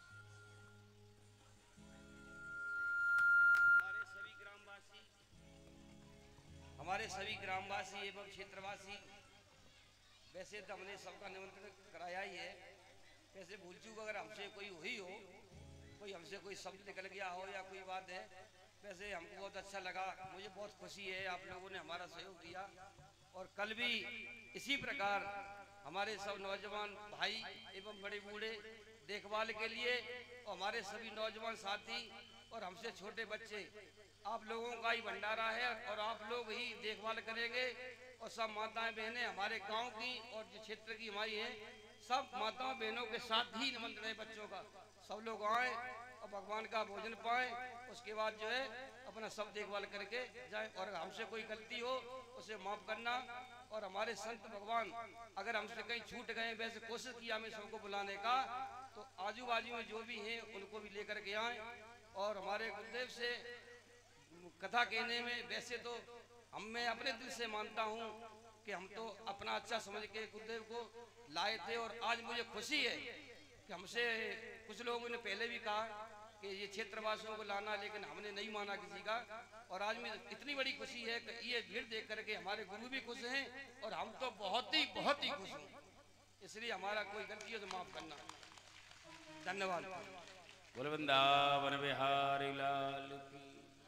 हमारे सभी ग्रामवासी एवं क्षेत्रवासी, वैसे तो हमने सबका निमंत्रण कराया ही है। वैसे भूल चूक अगर हमसे कोई हुई हो, कोई हमसे कोई शब्द निकल गया हो या कोई बात है, वैसे हमको बहुत अच्छा लगा। मुझे बहुत खुशी है आप लोगों ने हमारा सहयोग दिया, और कल भी इसी प्रकार हमारे सब नौजवान भाई एवं बड़े बूढ़े देखभाल के लिए, और हमारे सभी नौजवान साथी और हमसे छोटे बच्चे, आप लोगों का ही भंडारा है और आप लोग ही देखभाल करेंगे। और सब माताएं बहनें हमारे गांव की और जो क्षेत्र की हमारी हैं, सब माताओं बहनों के साथ ही निमंत्रण है बच्चों का। सब लोग आए और भगवान का भोजन पाएं, उसके बाद जो है अपना सब देखभाल करके जाए। और हमसे कोई गलती हो उसे माफ करना। और हमारे संत भगवान अगर हमसे कहीं छूट गए, वैसे कोशिश किया हमें सबको बुलाने का, तो आजू बाजू में जो भी हैं उनको भी लेकर के आए। और हमारे गुरुदेव से कथा कहने में वैसे तो मैं अपने दिल से मानता हूँ कि हम तो अपना अच्छा समझ के गुरुदेव को लाए थे। और आज मुझे खुशी है कि हमसे कुछ लोगों ने पहले भी कहा कि ये क्षेत्रवासियों को लाना, लेकिन हमने नहीं माना किसी का। और आज में इतनी बड़ी खुशी है कि ये भीड़ देख करके हमारे गुरु भी खुश हैं और हम तो बहुत ही खुश हैं। इसलिए हमारा कोई गलती हो तो माफ करना। धन्यवाद। बोल वृंदावन बिहारी लाल की।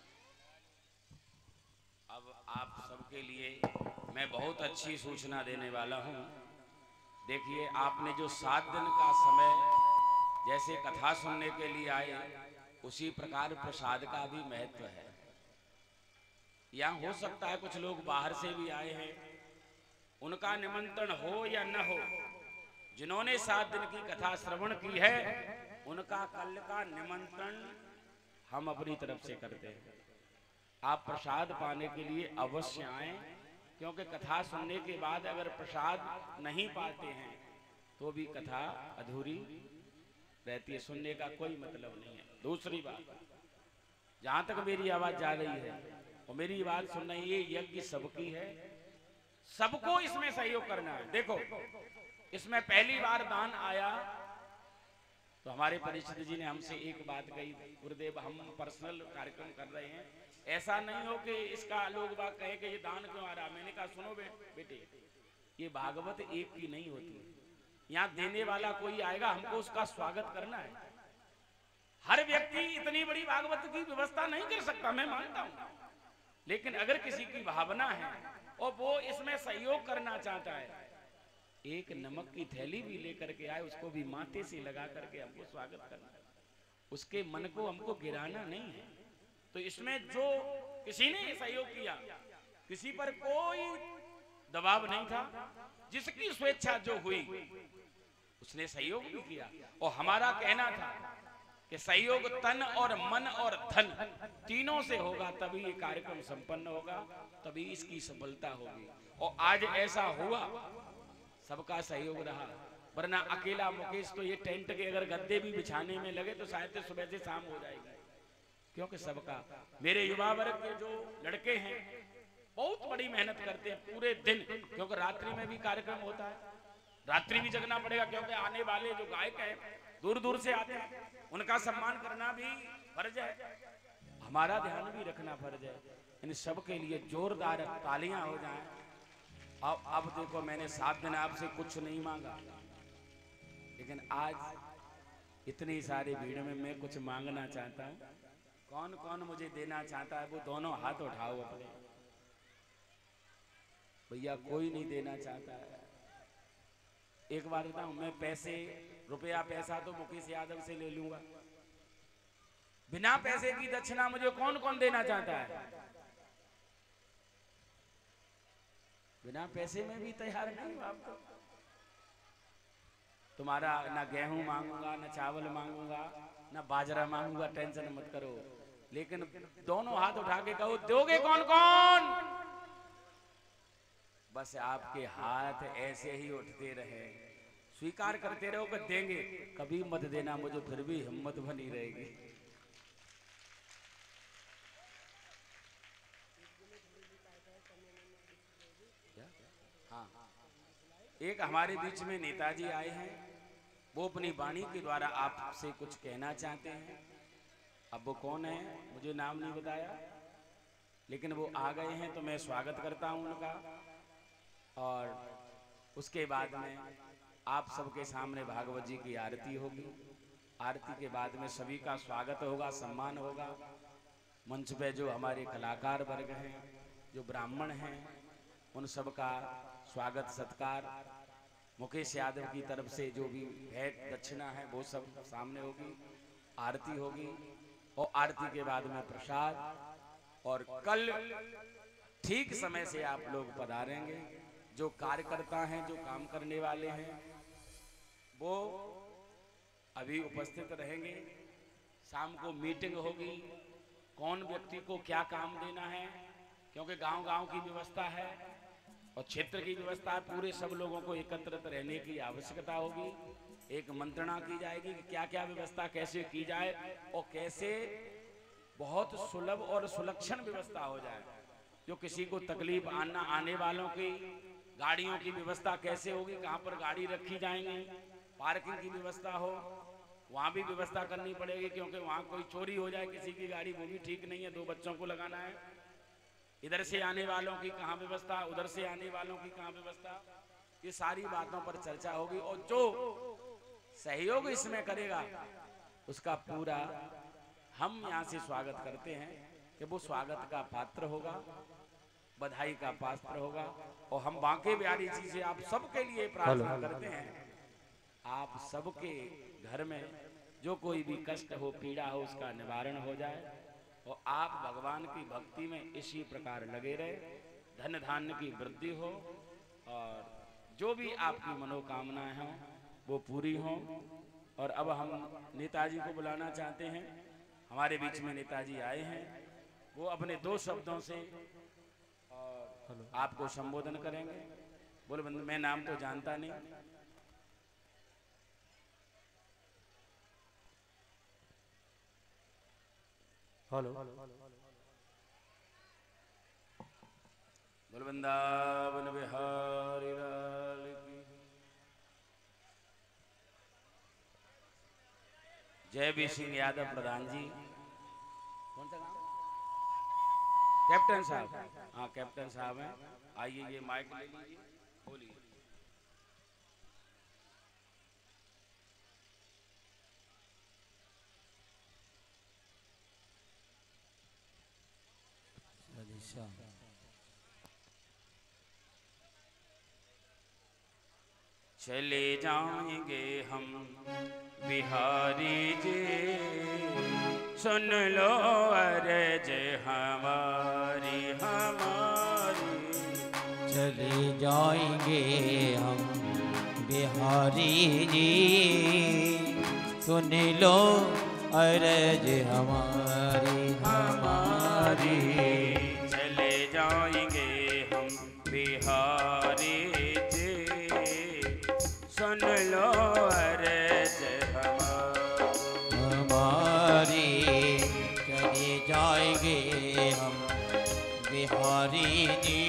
अब आप सबके लिए मैं बहुत अच्छी सूचना देने वाला हूँ। देखिए, आपने जो 7 दिन का समय जैसे कथा सुनने के लिए आए, उसी प्रकार प्रसाद का भी महत्व है। यहाँ हो सकता है कुछ लोग बाहर से भी आए हैं, उनका निमंत्रण हो या न हो, जिन्होंने 7 दिन की कथा श्रवण की है उनका कल का निमंत्रण हम अपनी तरफ से करते हैं। आप प्रसाद पाने के लिए अवश्य आए, क्योंकि कथा सुनने के बाद अगर प्रसाद नहीं पाते हैं तो भी कथा अधूरी रहती है, सुनने का कोई मतलब नहीं है। दूसरी बात, जहां तक मेरी आवाज जा रही है और मेरी बात सुन रही है, ये यज्ञ सबकी है, सबको इसमें सहयोग करना है। देखो, इसमें पहली बार दान आया तो हमारे परिचित जी ने हमसे एक बात कही, गुरुदेव हम पर्सनल कार्यक्रम कर रहे हैं, ऐसा नहीं हो कि इसका लोग बाग कहे कि ये दान क्यों आ रहा। मैंने कहा सुनो बेटे, ये भागवत एक की नहीं होती, यहाँ देने वाला कोई आएगा, हमको उसका स्वागत करना है। हर व्यक्ति इतनी बड़ी भागवत की व्यवस्था नहीं कर सकता, मैं मानता हूं, लेकिन अगर किसी की भावना है और वो इसमें सहयोग करना चाहता है, एक नमक की थैली भी लेकर के आए, उसको भी माथे से लगा करके हमको स्वागत करना है, उसके मन को हमको गिराना नहीं है। तो इसमें जो किसी ने सहयोग किया, किसी पर कोई दबाव नहीं था, जिसकी स्वेच्छा जो हुई उसने सहयोग भी किया। और हमारा कहना था कि सहयोग तन और मन और धन तीनों से होगा, तभी ये कार्यक्रम संपन्न होगा, तभी इसकी सफलता होगी। और आज ऐसा हुआ, सबका सहयोग रहा, वरना अकेला मुकेश तो ये टेंट के अगर गद्दे भी बिछाने में लगे तो शायद सुबह से शाम हो जाएगी, क्योंकि सबका, मेरे युवा वर्ग के जो लड़के हैं बहुत बड़ी मेहनत करते हैं पूरे दिन, क्योंकि रात्रि में भी कार्यक्रम होता है, रात्रि भी जगना पड़ेगा, क्योंकि आने वाले जो गायक हैं दूर दूर से आते हैं, उनका सम्मान करना भी फर्ज है, हमारा ध्यान भी रखना फर्ज है। इन सब के लिए जोरदार तालियां हो जाएं। अब देखो, मैंने 7 दिन आपसे कुछ नहीं मांगा, लेकिन आज इतनी सारी भीड़ में मैं कुछ मांगना चाहता हूं। कौन कौन मुझे देना चाहता है वो दोनों हाथ उठाओ अपने। भैया कोई नहीं देना चाहता है। एक बार बताऊं, मैं पैसे, रुपया पैसा तो मुकेश यादव से ले लूंगा, बिना पैसे की दक्षिणा मुझे कौन कौन देना चाहता है? बिना पैसे में भी तैयार नहीं हूं आपको। तुम्हारा ना गेहूं मांगूंगा, ना चावल मांगूंगा, ना बाजरा मांगूंगा, टेंशन मत करो, लेकिन दोनों हाथ उठा के कहो दोगे कौन कौन? बस आपके हाथ ऐसे ही उठते रहे, स्वीकार करते रहो कि देंगे, कभी मत देना, मुझे फिर भी हिम्मत बनी रहेगी। हाँ, एक हमारे बीच में नेताजी आए हैं, वो अपनी वाणी के द्वारा आपसे कुछ कहना चाहते हैं। अब वो कौन है मुझे नाम नहीं बताया, लेकिन वो आ गए हैं तो मैं स्वागत करता हूं उनका। और उसके बाद में आप सबके सामने भागवत जी की आरती होगी। आरती के बाद में सभी का स्वागत होगा, सम्मान होगा। मंच पे जो हमारे कलाकार वर्ग हैं, जो ब्राह्मण हैं, उन सब का स्वागत सत्कार, मुकेश यादव की तरफ से जो भी भेंट दक्षिणा है वो सब सामने होगी। आरती होगी और आरती के बाद में प्रसाद। और कल ठीक समय से आप लोग पधारेंगे। जो कार्यकर्ता हैं, जो काम करने वाले हैं, वो अभी उपस्थित रहेंगे। शाम को मीटिंग होगी, कौन व्यक्ति को क्या काम देना है, क्योंकि गांव-गांव की व्यवस्था है और क्षेत्र की व्यवस्था है। पूरे सब लोगों को एकत्रित रहने की आवश्यकता होगी। एक मंत्रणा की जाएगी कि क्या क्या व्यवस्था कैसे की जाए और कैसे बहुत सुलभ और सुलक्षण व्यवस्था हो जाए, जो किसी को तकलीफ आने वालों की गाड़ियों की व्यवस्था कैसे होगी, कहाँ पर गाड़ी रखी जाएंगी, पार्किंग की व्यवस्था हो, वहाँ भी व्यवस्था करनी पड़ेगी, क्योंकि वहाँ कोई चोरी हो जाए किसी की गाड़ी, वो भी ठीक नहीं है। 2 बच्चों को लगाना है, इधर से आने वालों की कहाँ व्यवस्था, उधर से आने वालों की कहाँ व्यवस्था, ये सारी बातों पर चर्चा होगी। और जो सहयोग इसमें करेगा उसका पूरा हम यहाँ से स्वागत करते हैं कि वो स्वागत का पात्र होगा, बधाई का पात्र होगा। और हम बांके बिहारी जी से आप सबके लिए प्रार्थना करते हैं, आप सबके घर में जो कोई भी कष्ट हो, पीड़ा हो, उसका निवारण हो जाए और आप भगवान की भक्ति में इसी प्रकार लगे रहे, धन धान्य की वृद्धि हो और जो भी आपकी मनोकामनाएं हों वो पूरी हों। और अब हम नेताजी को बुलाना चाहते हैं। हमारे बीच में नेताजी आए हैं, वो अपने 2 शब्दों से और आपको संबोधन करेंगे। बोले बंधु मैं नाम तो जानता नहीं। हेलो। बोल वृंदावन बिहारी लाल की जय। बी सिंह यादव प्रधान जी। कौन सा नाम? कैप्टन साहब। हाँ कैप्टन साहब हैं। आइए ये माइक ले लीजिए, बोलिए। चले जाएंगे हम बिहारी जी, सुन लो अर्ज हमारी हमारी। चले जाएंगे हम बिहारी जी, सुन लो अर्ज हमारी हमारी। चले जाएंगे हम बिहारी जी, सुन लो अर्ज हमारी। चले जाएंगे हम बिहारी जी,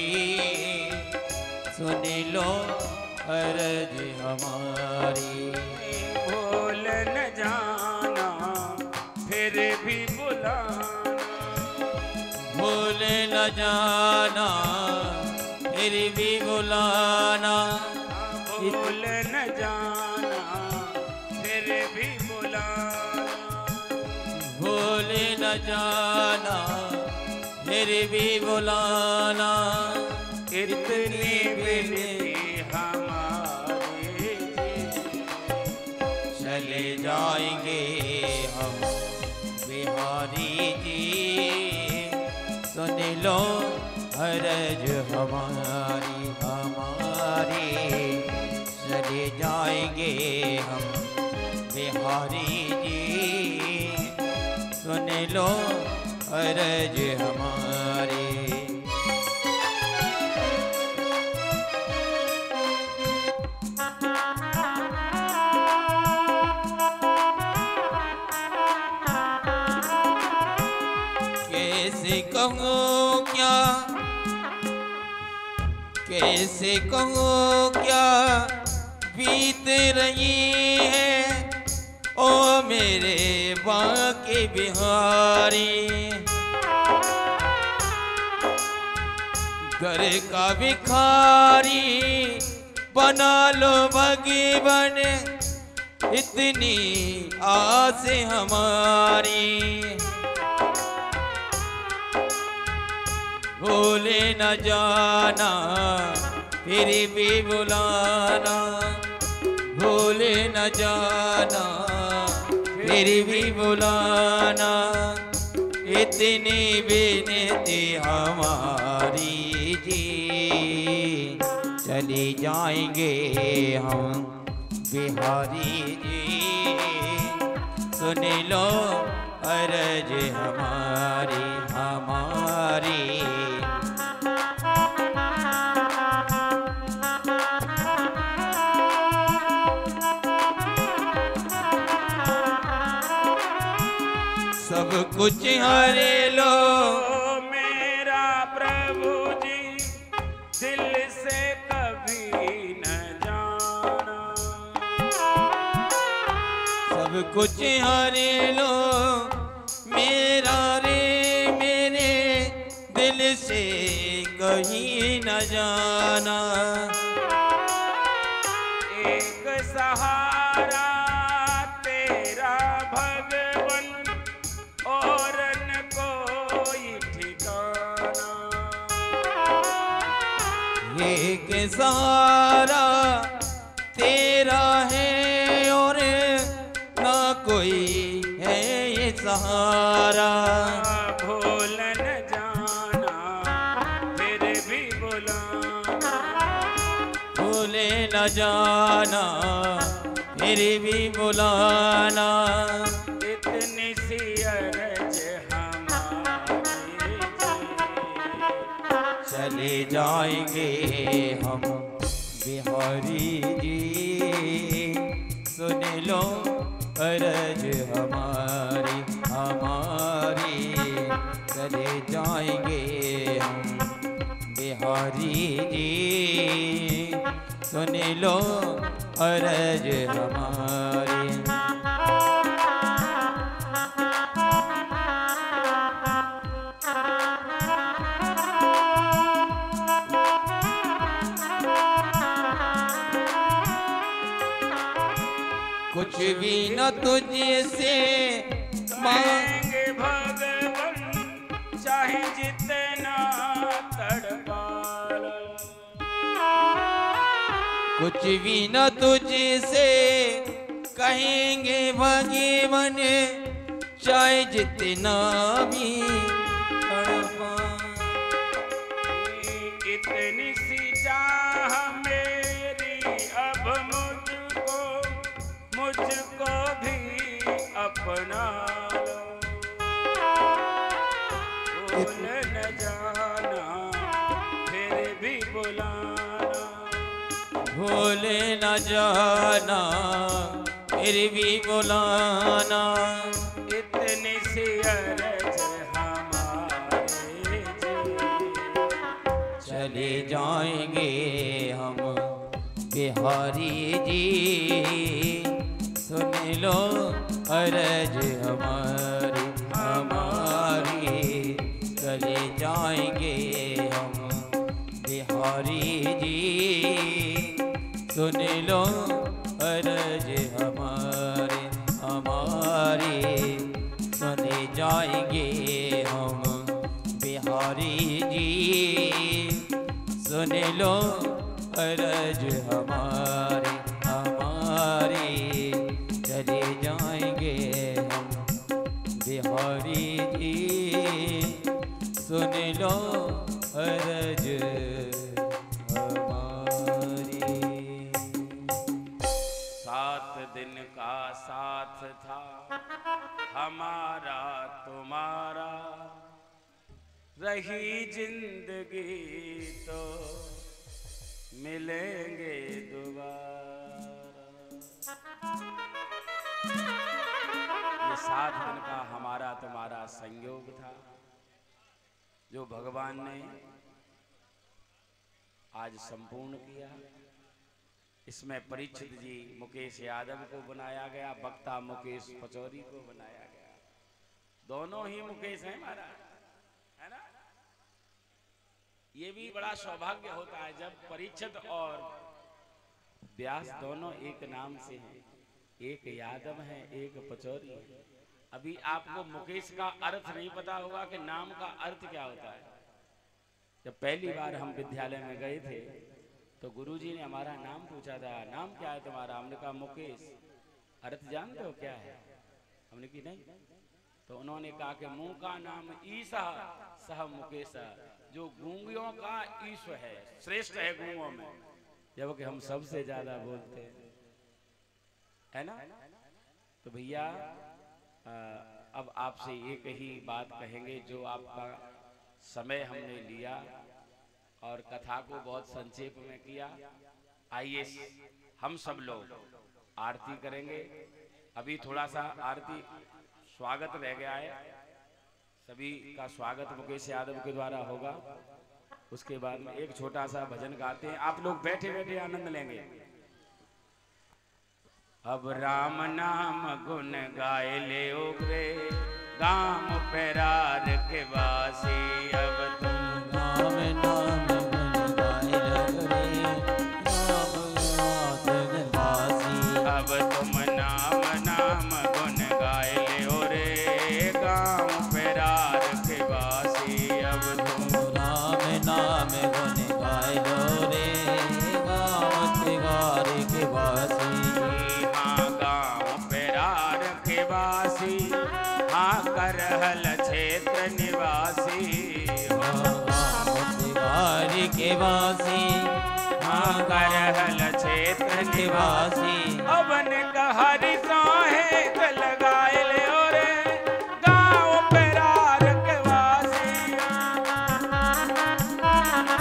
सुन लो अर्ज हमारी। भूल न जाना फिर भी बुलाना, भूल न जाना फिर भी बुलाना। भूल न जाना फिर भी बुलाना, भूल न जाना फिर भी बुलाना। इतनी विनती हमारी जी। चले जाएंगे हम बिहारी जी, सुन लो अर्ज हमारी हमारी। चले जाएंगे हम बिहारी जी, सुन लो अर्ज हमारी। कैसे कहूँ क्या, कैसे कहूँ क्या बीत रही है ओ मेरे बांके बिहारी। घर का भिखारी बना लो भगवान, इतनी आस हमारी। भूले न जाना फिर भी बुलाना, भूले न जाना फिर भी बुलाना। इतनी विनती हमारी जी। चले जाएंगे हम बिहारी जी, सुन लो अर्ज हमारी हमारी। सब कुछ हरे लो मेरा प्रभु जी, दिल से कभी न जाना। सब कुछ हरे लो मेरा रे मेरे, दिल से कहीं न जाना। एक सहारा तेरा भगवन, और न कोई ठिकाना। एक सहारा तेरा है और ना कोई है ये सहारा। भूल न जाना फिर भी बुलाना, भूले न जाना फिर भी बुलाना। इतनी सी अर्ज हमारी चले जाएंगे हम बिहारी जी, सुन लो अरज हमारी हमारी, चले जाएंगे हम बिहारी जी, सुन लो अरज हमारी। कुछ भी न तुझसे मांगे भगवान, चाहे जितना तड़पालो। कुछ भी न तुझसे कहेंगे भगवान, चाहे जितना भी तड़पा। इतनी सी चाह मेरी अब मुझको भी अपना लो। भूल न जाना फिर भी बुलाना, भूल न जाना फिर भी बुलाना। इतनी सी अरज हमारे जी, चले जाएंगे हम बिहारी जी, सुन लो अरज हमारी हमारी, चले जाएंगे हम बिहारी जी, सुन लो अरज हमारी हमारी, सुने जाएंगे हम बिहारी जी, सुन लो अरज हमारी हमारी, चले जाएंगे हम बिहारी जी, सुन लो अरज हमारी। 7 दिन का साथ था हमारा तुम्हारा, रही जिंदगी तो मिलेंगे दोबारा। ये 7 दिन का हमारा तुम्हारा संयोग था जो भगवान ने आज संपूर्ण किया। इसमें परीक्षित जी मुकेश यादव को बनाया गया, वक्ता मुकेश पचौरी को बनाया गया। दोनों ही मुकेश हैं महाराज, है ना। ये भी बड़ा सौभाग्य होता है जब परीक्षित और व्यास दोनों एक नाम से हैं, एक यादव है एक पचौरी है। अभी आपको मुकेश का अर्थ नहीं पता होगा कि नाम का अर्थ क्या होता है। जब पहली बार हम विद्यालय में गए थे तो गुरुजी ने हमारा नाम पूछा था, नाम क्या है तुम्हारा? हमने कहा मुकेश। अर्थ जानते हो क्या है? हमने की नहीं। तो उन्होंने कहा कि मुंह का नाम ईसा सह मुकेश, जो गूंगियों का ईश्वर है, श्रेष्ठ है गूंगों में, जबकि हम सबसे ज्यादा बोलते हैं, है ना। तो भैया अब आपसे एक ही बात कहेंगे, जो आपका समय हमने लिया और कथा को बहुत संक्षेप में किया। आइए हम सब लोग आरती करेंगे। अभी थोड़ा सा आरती स्वागत रह गया है, सभी का स्वागत मुकेश यादव के द्वारा होगा। उसके बाद में एक छोटा सा भजन गाते हैं, आप लोग बैठे बैठे आनंद लेंगे। अब राम नाम गुण गाए ले उगरे गाम पैरार के वासी, अब तुम राम नाम गुण गाए रे राम वासी, अब तुम नाम नाम गुण गाए ले रे गाम पैरार के वासी, अब तुम राम नाम गुण गाए रे गाम तिगार के वासी। करहल क्षेत्र निवासी, तिवारी के वासी, हाँ करहल क्षेत्र निवासी। अवन कहरि साहे लगाए ले और गाँव पैरार के वासी,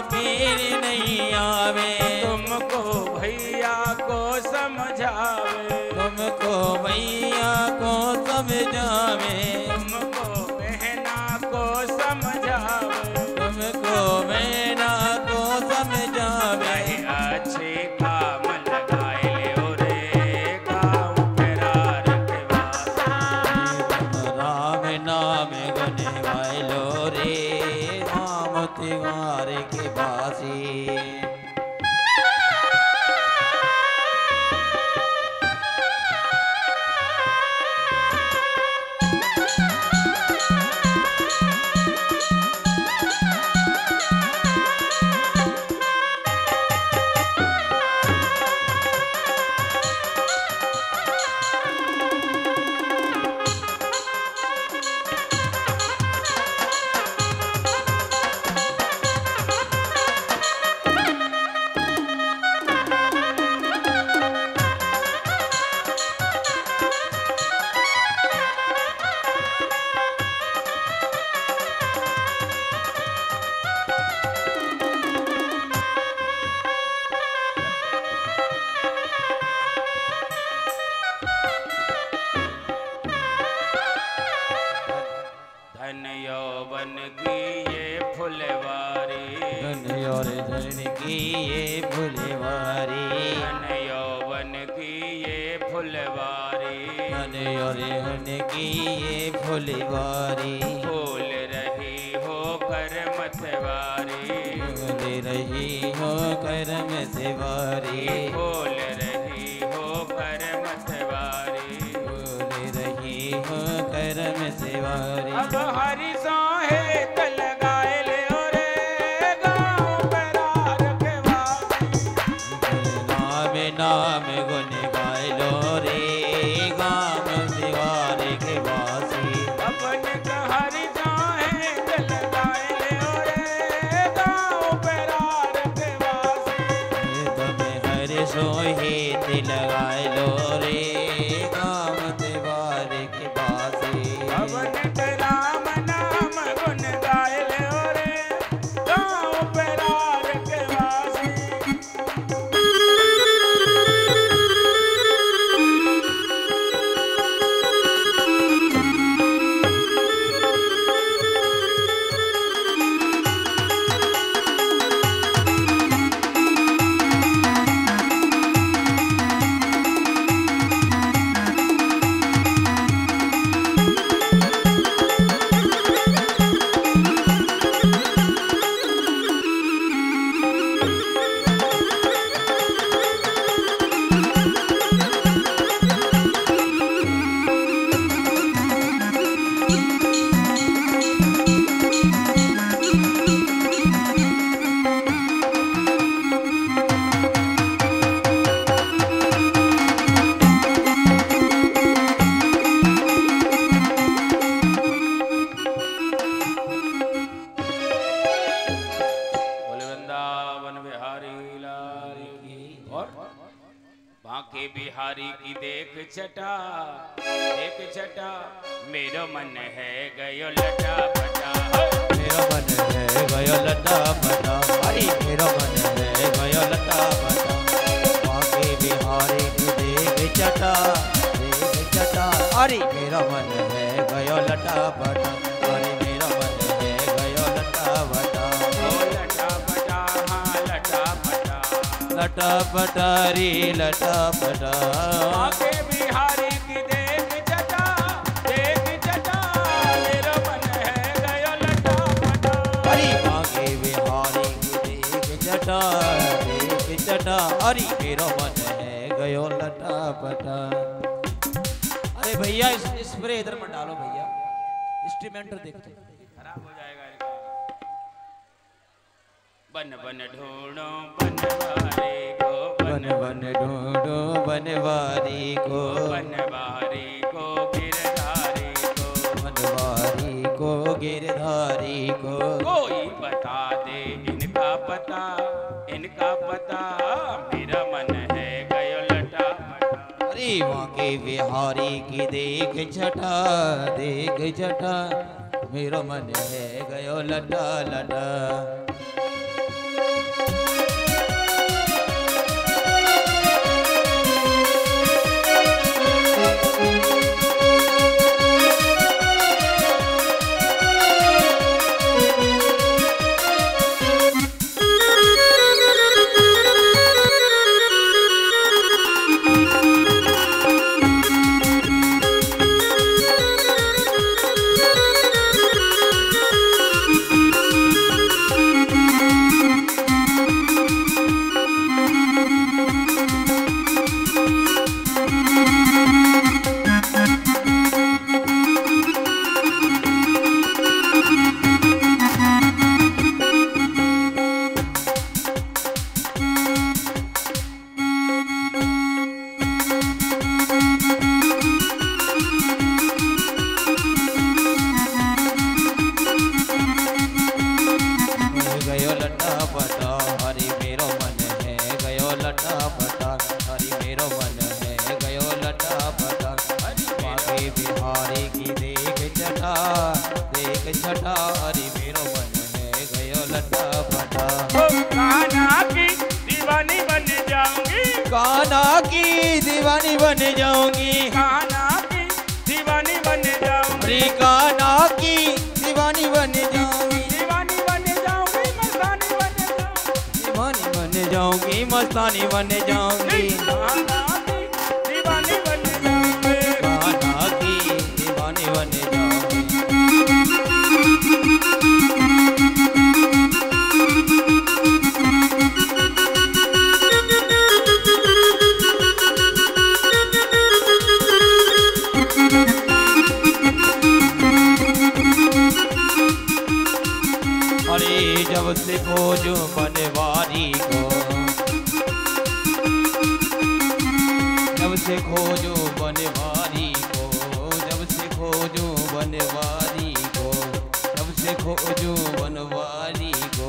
फिर नहीं आवे। तुमको भैया को समझावे, तुमको भैया को समझावे, तुमको बहना को समझावे, तुमको बहना को समझावे। अच्छे काम लगाए ले रे गाँव फेरार के वासी। राम नाम गुन गायलो रे राम तिवारे के बासी। धन यौवन की ये फुलवारी, धन और धन की ये फुलवारी, धन यौवन की ये फुलवारी, धन और धन की ये फुलवारी। फूल रही हो कर मतवारी, फूल रही हो करम सेवारी, फूल रही हो कर मतवारी। फूल रही हो करम सेवारी। अब हरि साहे तल गाए ले रे गाँव फेरार के वासी। नाम नाम गुन गायलो रे गाम तिवारे के वासी। अपन हरि साहे तल गाए ले रे गाँव फेरार के वासी। तुम्हें हर सोहे तिल गायलो रे गाम तिवारे के वासी। अपन राम नाम गुन गाए ले रे गाँव फेरार के वासी। बोले वृंदावन बिहारी लाल की। और बांके बिहारी की देख छटा, देख छटा, मेरा मन है गयो लटा पटा। मेरा मन है गयो लटा पटा। अरे मेरा मन है गयो लटा पटा। बांके बिहारी की देख चटा, देख चटा। अरे मेरा मन है गयो लटा पटा। अरे मेरा मन है गयो लटा पटा। ओ लटा पटा, हाँ लटा पटा। लटा पटा रे लटा पटा। बांके बिहारी की देख छटा, देख छटा, मेरा मन है गयो लटा पटा। अरे बांके बिहारी की देख चटा, देख चटा। अरे मेरा मन है गयो लटा पटा। अरे भैया इस स्प्रे इधर मत डालो भैया, इंस्ट्रूमेंट देखते खराब हो जाएगा इनका। बन बन ढूंढो बनवारी को, बन बन ढूंढो बनवारी को, बनवारी को गिरधारी को, बनवारी को गिरधारी को। कोई बता दे इनका पता, इनका पता, मेरा मन है गयो लटा पटा। अरे बांके बिहारी की देख छटा, देख छटा। मेरा मन है गयो लटा लटा। छटा देख छटा अरे मेरो मन है गयो लटा फटा। कान्हा की दीवानी बन जाऊंगी, कान्हा की दीवानी बन जाऊंगी, कान्हा की दीवानी बन जाऊंगी, अरे कान्हा की दीवानी बन जाऊंगी, दीवानी बन जाऊंगी, मस्तानी बन जाऊंगी, दीवानी बन जाऊंगी, मस्तानी बन जाऊंगी, कान्हा की दीवानी बन जाऊंगी, कान्हा की दीवानी बन जाऊंगी। अरे जब से खोजूं बनवारी को, जब से खोजूं बनवारी को, जब से खोजूं बनवारी को, जब से खोजूं बनवारी को,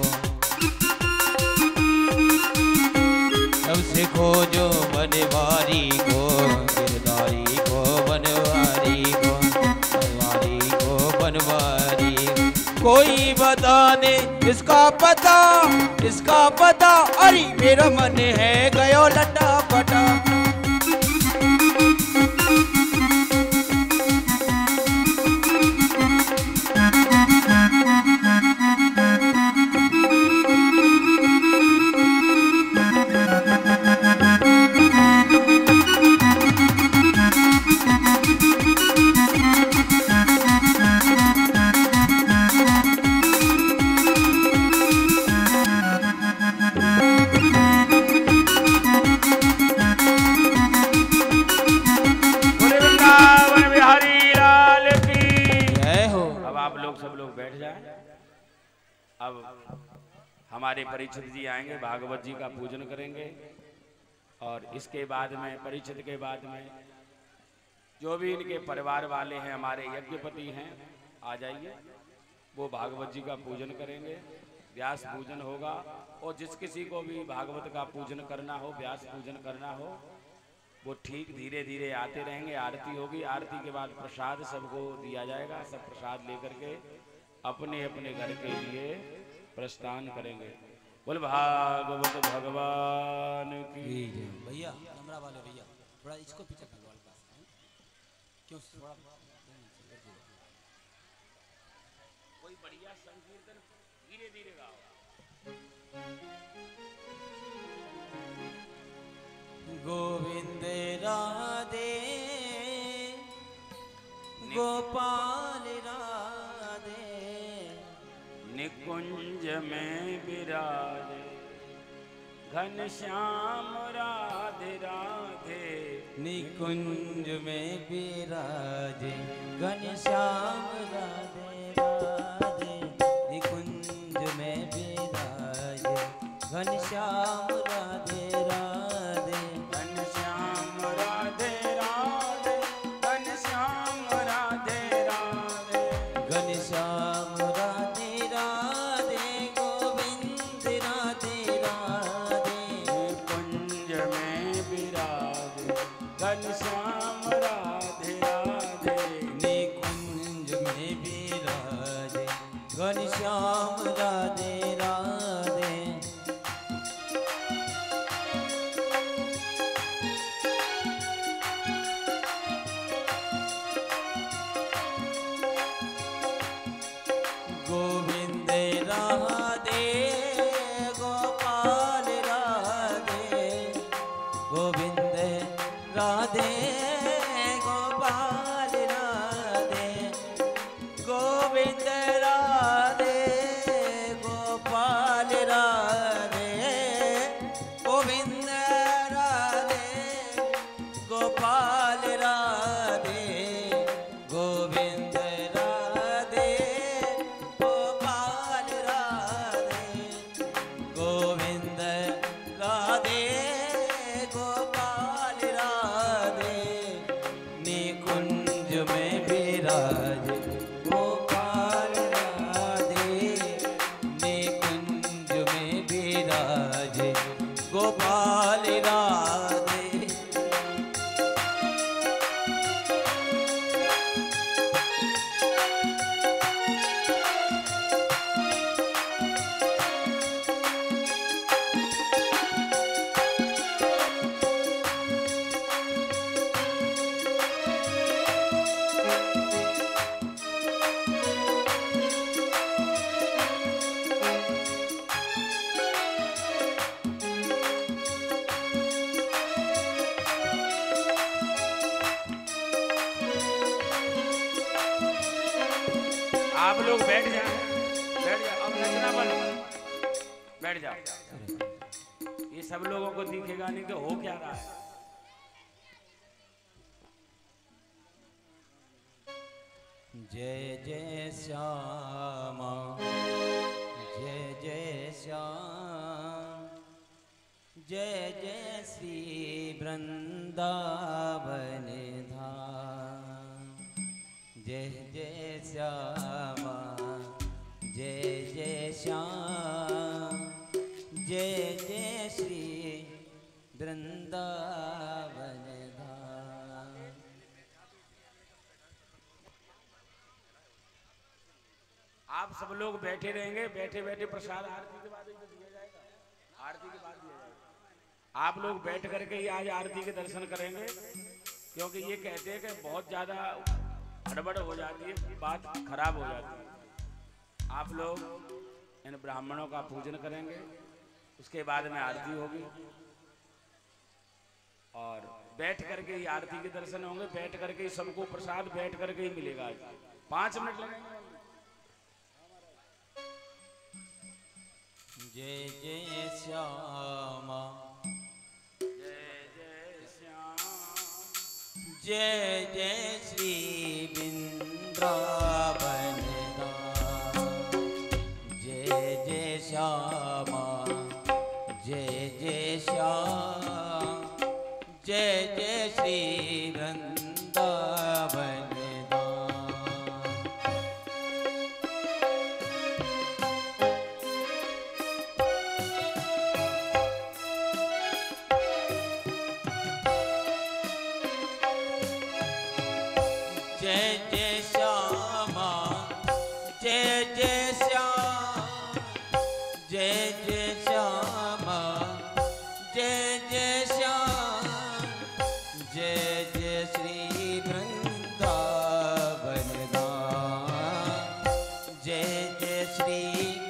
जब से खोजूं बनवारी को, गिरधारी को बनवारी को, बनवारी को बनवारी। कोई बता दे इसका पता अरे मेरा मन है गयो लटा पटा। अब हमारे परीक्षित जी आएंगे, भागवत जी का पूजन करेंगे और इसके बाद में परीक्षित के बाद में जो भी इनके परिवार वाले हैं, हमारे यज्ञपति हैं, आ जाइए, वो भागवत जी का पूजन करेंगे। व्यास पूजन होगा और जिस किसी को भी भागवत का पूजन करना हो, व्यास पूजन करना हो, वो ठीक धीरे धीरे आते रहेंगे। आरती होगी, आरती के बाद प्रसाद सबको दिया जाएगा। सब प्रसाद लेकर के अपने अपने घर के लिए प्रस्थान करेंगे। बोल भागवत भगवान की। भैया कैमरा वाले भैया थोड़ा इसको पीछे कर लो हल्का सा, क्यों थोड़ा कोई बढ़िया संकीर्तन धीरे धीरे गाओ। गोविंद राधे गोपाल राधे, निकुंज में विराजे घनश्याम राधे राधे, निकुंज में विराजे घनश्याम राधे राधे, निकुंज में विराजे घनश्याम राधे राधे, घनश्याम राधे राधे, घनश्याम राधे राधे, घनश्याम राधे राधे, गोविंद राधे राधे, कुंज में विराजे घनश्याम राधे राधे, निकुंज में विराजे घनश्याम राधे राधे। गोविंद राधे गोपाल राधे, गोविंद राधे गोपाल राधे, गोविंद राधे गोपाल राधे, गोविंद राधे गोपाल राधे, गोविंद राधे गोपाल राधे, गोविंद राधे गोपाल राधे, निकुंज में विराज गोपाल राधे। आप लोग बैठ जाओ, बैठ जाओ, अब नचना बंद, बैठ जाओ। ये सब लोगों को दिखेगा नहीं कि हो क्या रहा है। जय जय श्यामा, जय जय श्याम, जय जय श्री वृंदावन धाम। जय जय श्यामा, जय जय श्याम, जय जय श्री वृंदावन धाम। आप सब लोग बैठे रहेंगे, बैठे बैठे प्रसाद आरती के बाद ही तो दिया जाएगा, आरती के बाद दिया जाएगा। आप लोग बैठ करके ही आज आरती के दर्शन करेंगे, क्योंकि ये कहते हैं कि बहुत ज्यादा हड़बड़ हो जाती है, बात खराब हो जाती है। आप लोग इन ब्राह्मणों का पूजन करेंगे, उसके बाद में आरती होगी और बैठ करके ही आरती के दर्शन होंगे। बैठ करके ही सबको प्रसाद बैठ करके ही मिलेगा। 5 मिनट लगेंगे। जय जय श्यामा, जय जय श्याम, जय जय श्री वृंदावन धाम। जय जय श्यामा, जय जय श्याम, जय जय श्री वृंदावन धाम। जय जय श्यामा, जय जय श्याम, जय जय श्यामा, जय जय श्याम, जय जय श्री वृंदावन धाम। जय जय श्री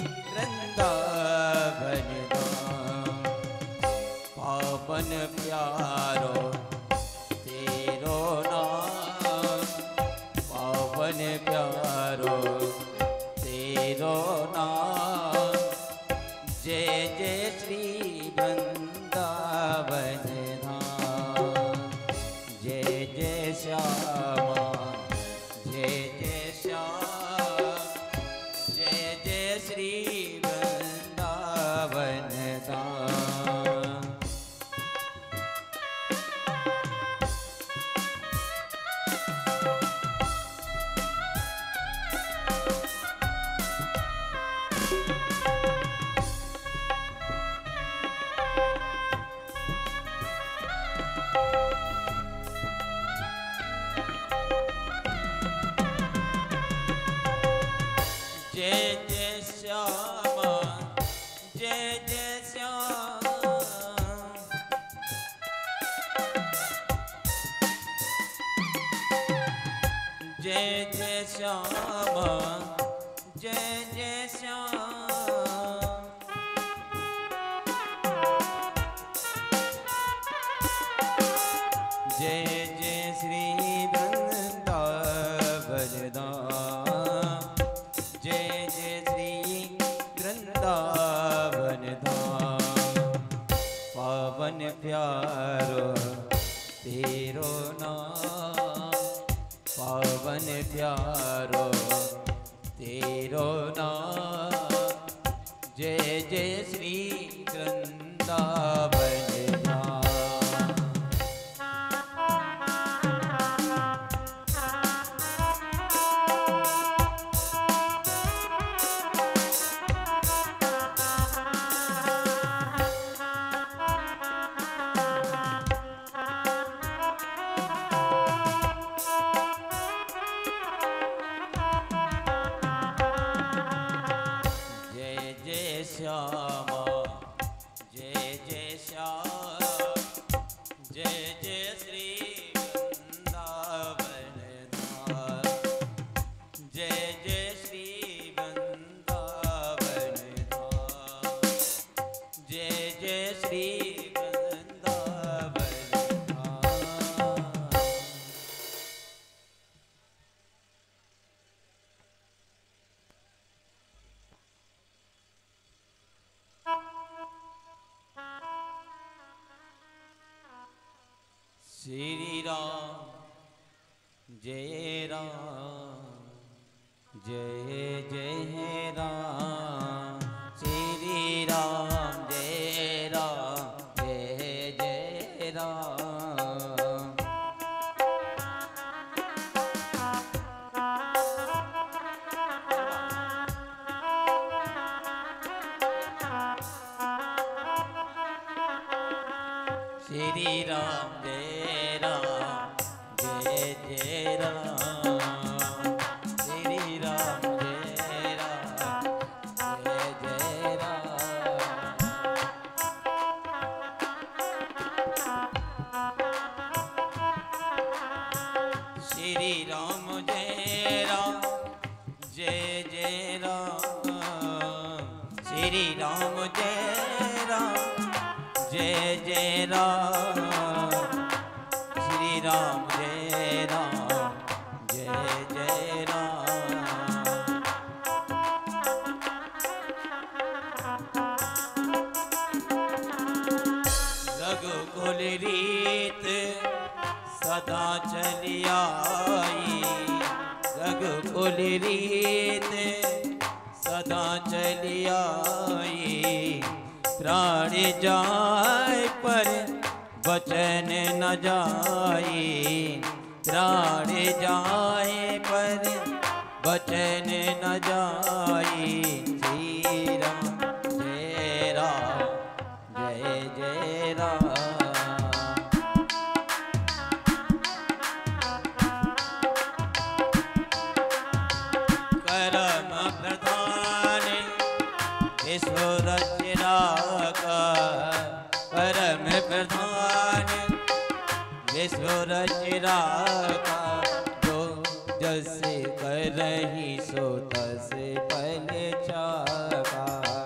वृंदावन धाम। पावन प्यारो तेरो नाम, पावन प्यारो तेरो नाम। जय जय श्री वृंदावन धाम। जय जय श्यामा, जय जय श्याम, जय जय श्री वृंदावन धाम। जय जय श्यामा, जय जय श्याम, जय जय श्यामा, जय जय श्याम, जय जय श्री वृंदावन धाम। जय जय श्री वृंदावन धाम। पावन प्यारो तेरो नाम, पावन प्यारो तेरो नाम। जय जय श्री वृंदावन धाम। जय जय श्यामा, जय जय श्री राम जय राम जय जय राम श्री राम जय राम जय जय राम श्री राम जय राम जय जय राम श्री राम जय राम जय जय राम श्री राम जय राम जय जय राम श्री राम जय राम जय जय राम श्री राम जय राम जय जय राम रघुकुल रीत सदा चली आई रघुकुल रीत सदा चली आई प्राण जाए पर वचन न जाए प्राण जाए पर वचन न जाए श्री राम जय राम जय जय राम करम प्रधान ईश्वर परम प्रधान ईश्वर चिरागा जो जस करही सो तस फल चागा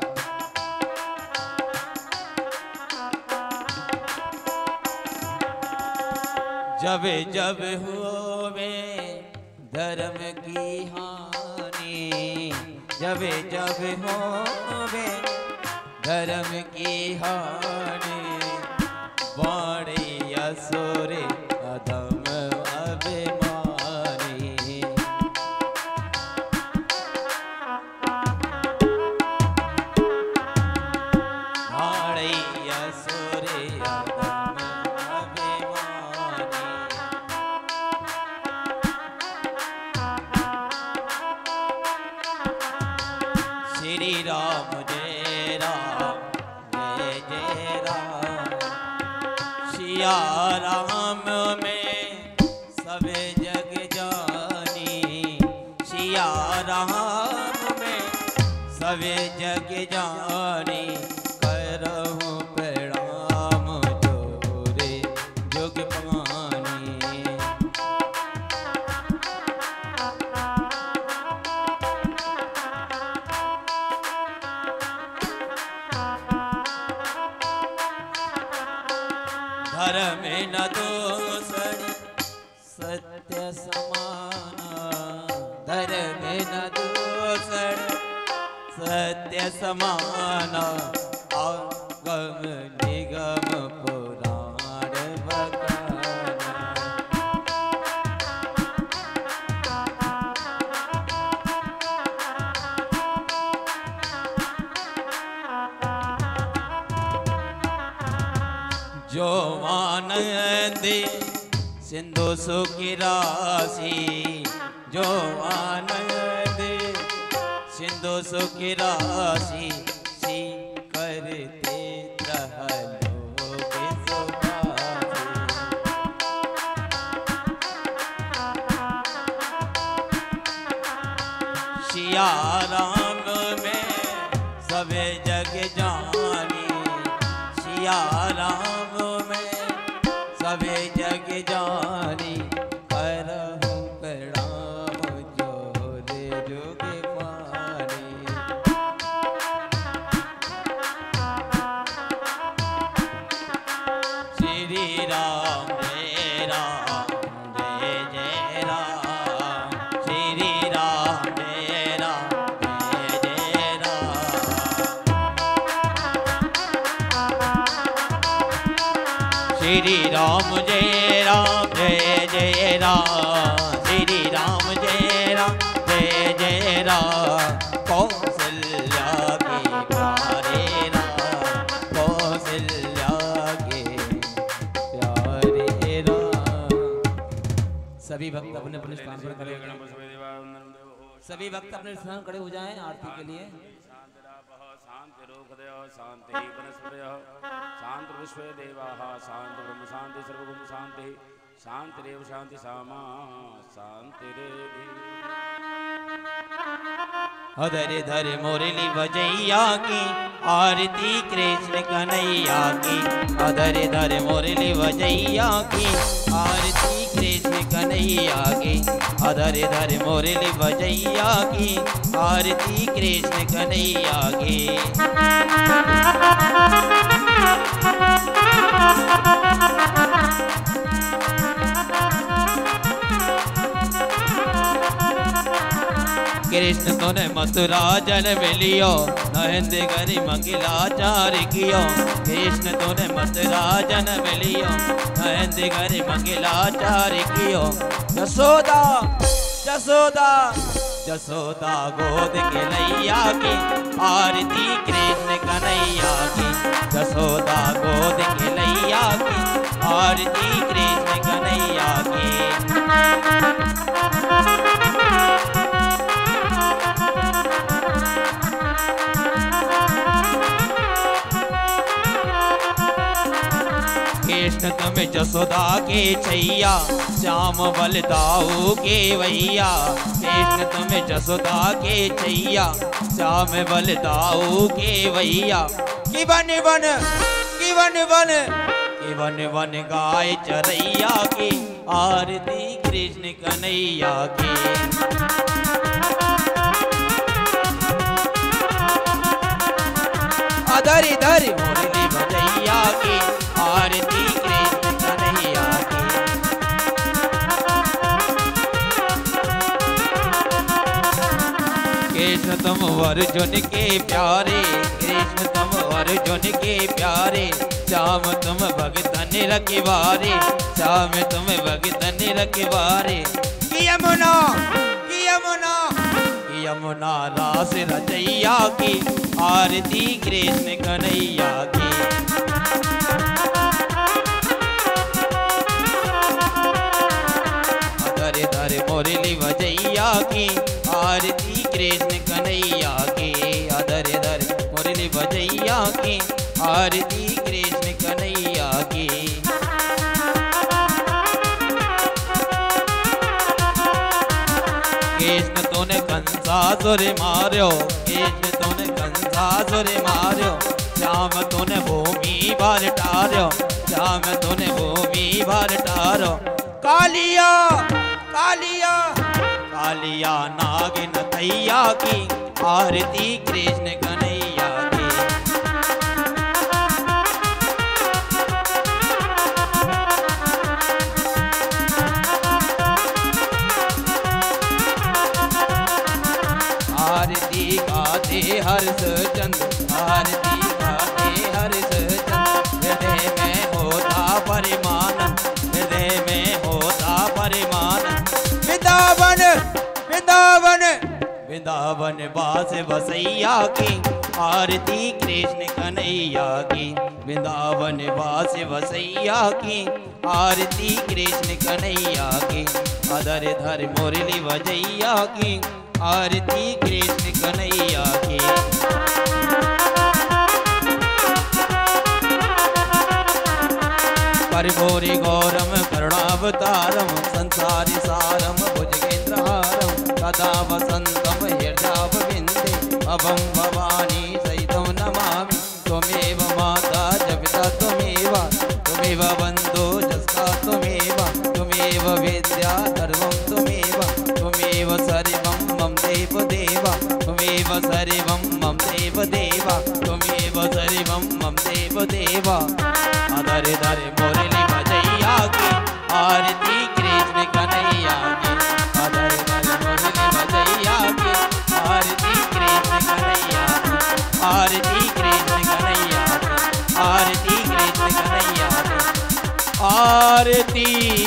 जब जब होवे धर्म की हानि जब जब होवे धर्म की हानि बाणी असुर अधम अभिमानी बाणी असुर अधम अभिमानी श्री राम जय राम जय जय राम सिया राम में सब जग जानी सिया राम में सब जग जानी करहूँ प्रणाम जोरे जुग पानी धर्म न दोषण सत्य समाना धर्म न दोषण सत्य समाना आगम निगम पुराण बखाना जो आनंद सिंधु सुखी राशि जो आनंद सिंधु सुखी राशि सी करते रहलो के सुखासी सिया राम में सबे जग जानी सिया राम में सबे जग जानी करहूँ प्रणाम जोरे जुग पानी श्री राम जय राम जय जय राम श्री राम जय राम जय जय राम श्री राम जय राम जय जय राम श्री राम जय राम जय जय राम कौशल्या के प्यारे राम कौशल्या के प्यारे राम। सभी भक्त अपने अपने स्थान पर खड़े हो जाएं। सभी भक्त अपने स्थान खड़े हो जाएं आरती के लिए। शांति रोगदय शांति वनस्पतयः शांति विश्व देवाः शांति ब्रह्म शांति सर्वभूम शांति शांतिरेव शांति सामा शांतिरेधि। धरे धरे मुरली बजैया की आरती कृष्ण कन्हैया की। धरे धरे मुरली बजैया की आरती कृष्ण कन्हैया की। धरे धरे मुरली बजैया की आरती कृष्ण कन्हैया की। कृष्ण तूने मथुरा जन्म लियो नहेंद्र गरी मंगलाचार कियो। कृष्ण तूने मथुरा जन्म लियो नहेंद्र गरी मंगलाचार कियो। जसोदा जसोदा जसोदा गोद के नैया की आरती कृष्ण कन्हैया की। जसोदा गोद के नैया की आरती कृष्ण कन्हैया की। कृष्ण तुम्हें जसोदा के छैया श्याम बलदाऊ के वैया। कृष्ण तुम्हें जसोदा के छैया श्याम बलदाऊ के वैया। कि वन वन कि वन वन कि वन वन गाय चरैया की आरती कृष्ण कन्हैया की। अधर इधर मुरली बजैया की आरती कृष्ण कन्हैया की। कृष्ण तुम अर्जुन के प्यारे कृष्ण तुम अर्जुन के प्यारे। श्याम तुम भगतन रखवारे श्याम तुम भगतन रखवारे। कि यमुना कि यमुना कि यमुना रास रचैया की आरती कृष्ण कन्हैया की। धरे धरे मुरली बजैया की आरती कृष्ण कन्हैया की। धरे धरे मुरली बजैया की आरती कृष्ण कन्हैया की। कृष्ण तूने कंसासुर मार्यो कृष्ण तूने कंसासुर मार्यो। श्याम तूने भूमि भर टार्यो श्याम तूने भूमि भर टारो। कालिया कालिया कालिया नागिन तैया की आरती कृष्ण कन्हैया की। आरती गाते हर्ष चंद आरती गाते हर्ष चंद। हृदय में होता परिमानन हृदय में होता परिमानन। वृंदावन वृंदावन वृंदावन बास बसैया की आरती कृष्ण कन्हैया की। वृंदावन बास बसैया की आरती कृष्ण कन्हैया की। अधर धर मुरली बजैया की आरती कृष्ण कन्हैया की। परिभोरी गौरम करुणावतारम संसारी सारम भुजगेन्द्रहारम सदा वसंतम हृदयावविंदे अभं भवानी सहितं नमामि। त्वमेव माता जपिता त्वमेव त्वमेव बन्धो जस्ता त्वमेव त्वमेव वेद्या सर्वं त्वमेव त्वमेव सर्वं मम देव देव त्वमेव सर्वं मम देव देव त्वमेव सर्वं मम देव देव। अधर धर मुरली बजैया की आरती कृष्ण कन्हैया की। अधर धर मुरली बजैया की आरती कृष्ण कन्हैया की। आरती कृष्ण कन्हैया की आरती कृष्ण कन्हैया की। आरती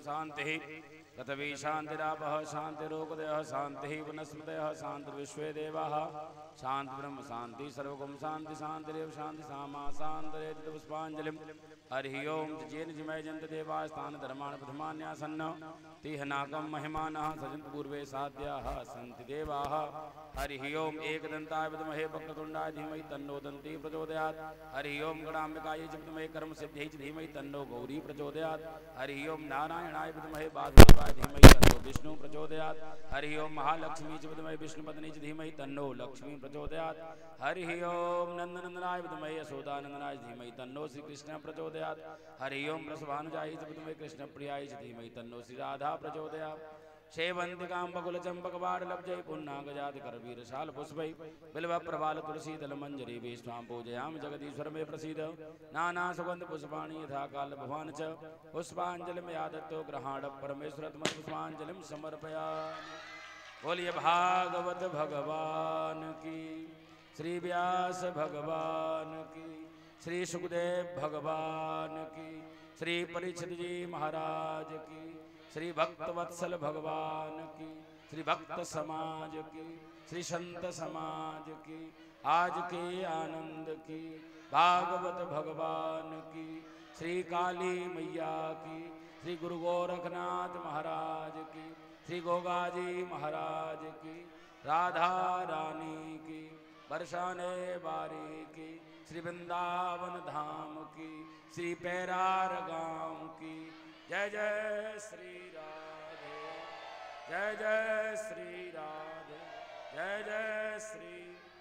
शांति पृथ्वी शांतिरापः शांतिरोगदयः शांति वनस्पतयः शांतिर्विश्वे देवाः शांति ब्रह्म शांति सर्वगुण शांति शांतिरेव शांति सामा शांतिरेव पुष्पांजलिं हरि ओम जेन जिमय जंत देवास्थान धर्माण प्रथमान्यासन्न तिहनाकं महिमानः सजन्त पूर्वे साध्याः सन्ति देवाः हरि ओम एकदन्ताय विद्महे वक्रतुण्डाय धीमहि तन्नो दन्ती प्रचोदयात् हरि ओम गणाम्बिकायै च विद्महे कर्म सिद्ध्यै च धीमहि तन्नो गौरी प्रचोदयात् हरि ओम नारायणाय विद्महे वासुदेवाय धीमहि तन्नो विष्णु प्रचोदयात् हरि ओम महालक्ष्मी च विद्महे विष्णुपत्नी च धीमहि तन्नो लक्ष्मी प्रचोदयात् हरि ओम नंदनंदनाय विद्महे यशोदानंदनाय धीमहि तन्नो श्री कृष्ण प्रचोदयात् हरि ओम वृषभानुजायै च विद्महे कृष्ण प्रियायै च धीमहि तन्नो श्री राधा प्रचोदयात् शेवंतिकां बकुल चंपकवाड़ लब्जै पुन्नागजात करवीर शाल पुष्पै बिल्व प्रवाल तुलसी दल मंजरी विष्णां पूजयाम जगदीश्वर में प्रसीद नाना सुगंध पुष्पाणि यथा काल भवान च पुष्पांजलिं यादत्तो ग्रहाण परमेश्वर पुष्पांजलिं समर्पयामि। बोलिए भागवत भगवान की, श्री व्यास भगवान की, श्री सुखदेव भगवान की, श्री परीक्षित जी महाराज की, श्री भक्त वत्सल भगवान की, श्री भक्त समाज की, श्री संत समाज की, आज के आनंद की, भागवत भगवान की, श्री काली मैया की, श्री गुरु गोरखनाथ महाराज की, श्री गोगाजी महाराज की, राधा रानी की, बरसाने बारी की, श्री वृंदावन धाम की, श्री पैरार गांव की। जय जय श्री राधे, जय जय श्री राधे, जय जय श्री।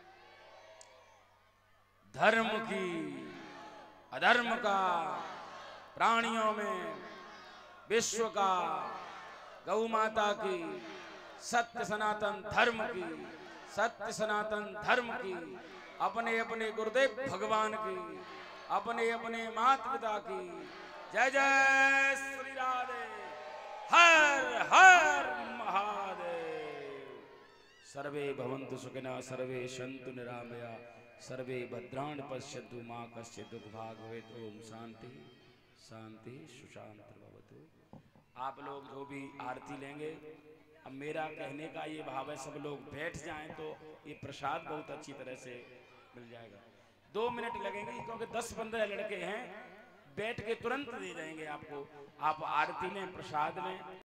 धर्म की, अधर्म का, प्राणियों में, विश्व का, गौ माता की, सत्य सनातन धर्म की, सत्य सनातन धर्म की, अपने अपने गुरुदेव भगवान की, अपने अपने माता पिता की। जय जय श्री राधे, हर हर महादेव। सर्वे भवन्तु सुखिनः, सर्वे सन्तु निरामया, सर्वे भद्राणि पश्यन्तु मा कश्चित् दुःखभाग् भवेत्। ओम शांति शांति सुशांति भवतु। आप लोग जो भी आरती लेंगे, अब मेरा कहने का ये भाव है सब लोग बैठ जाएं तो ये प्रसाद बहुत अच्छी तरह से मिल जाएगा। 2 मिनट लगेंगे क्योंकि 10-15 लड़के हैं, बैठ के तुरंत दे जाएंगे आपको। आप आरती लें, प्रसाद लें।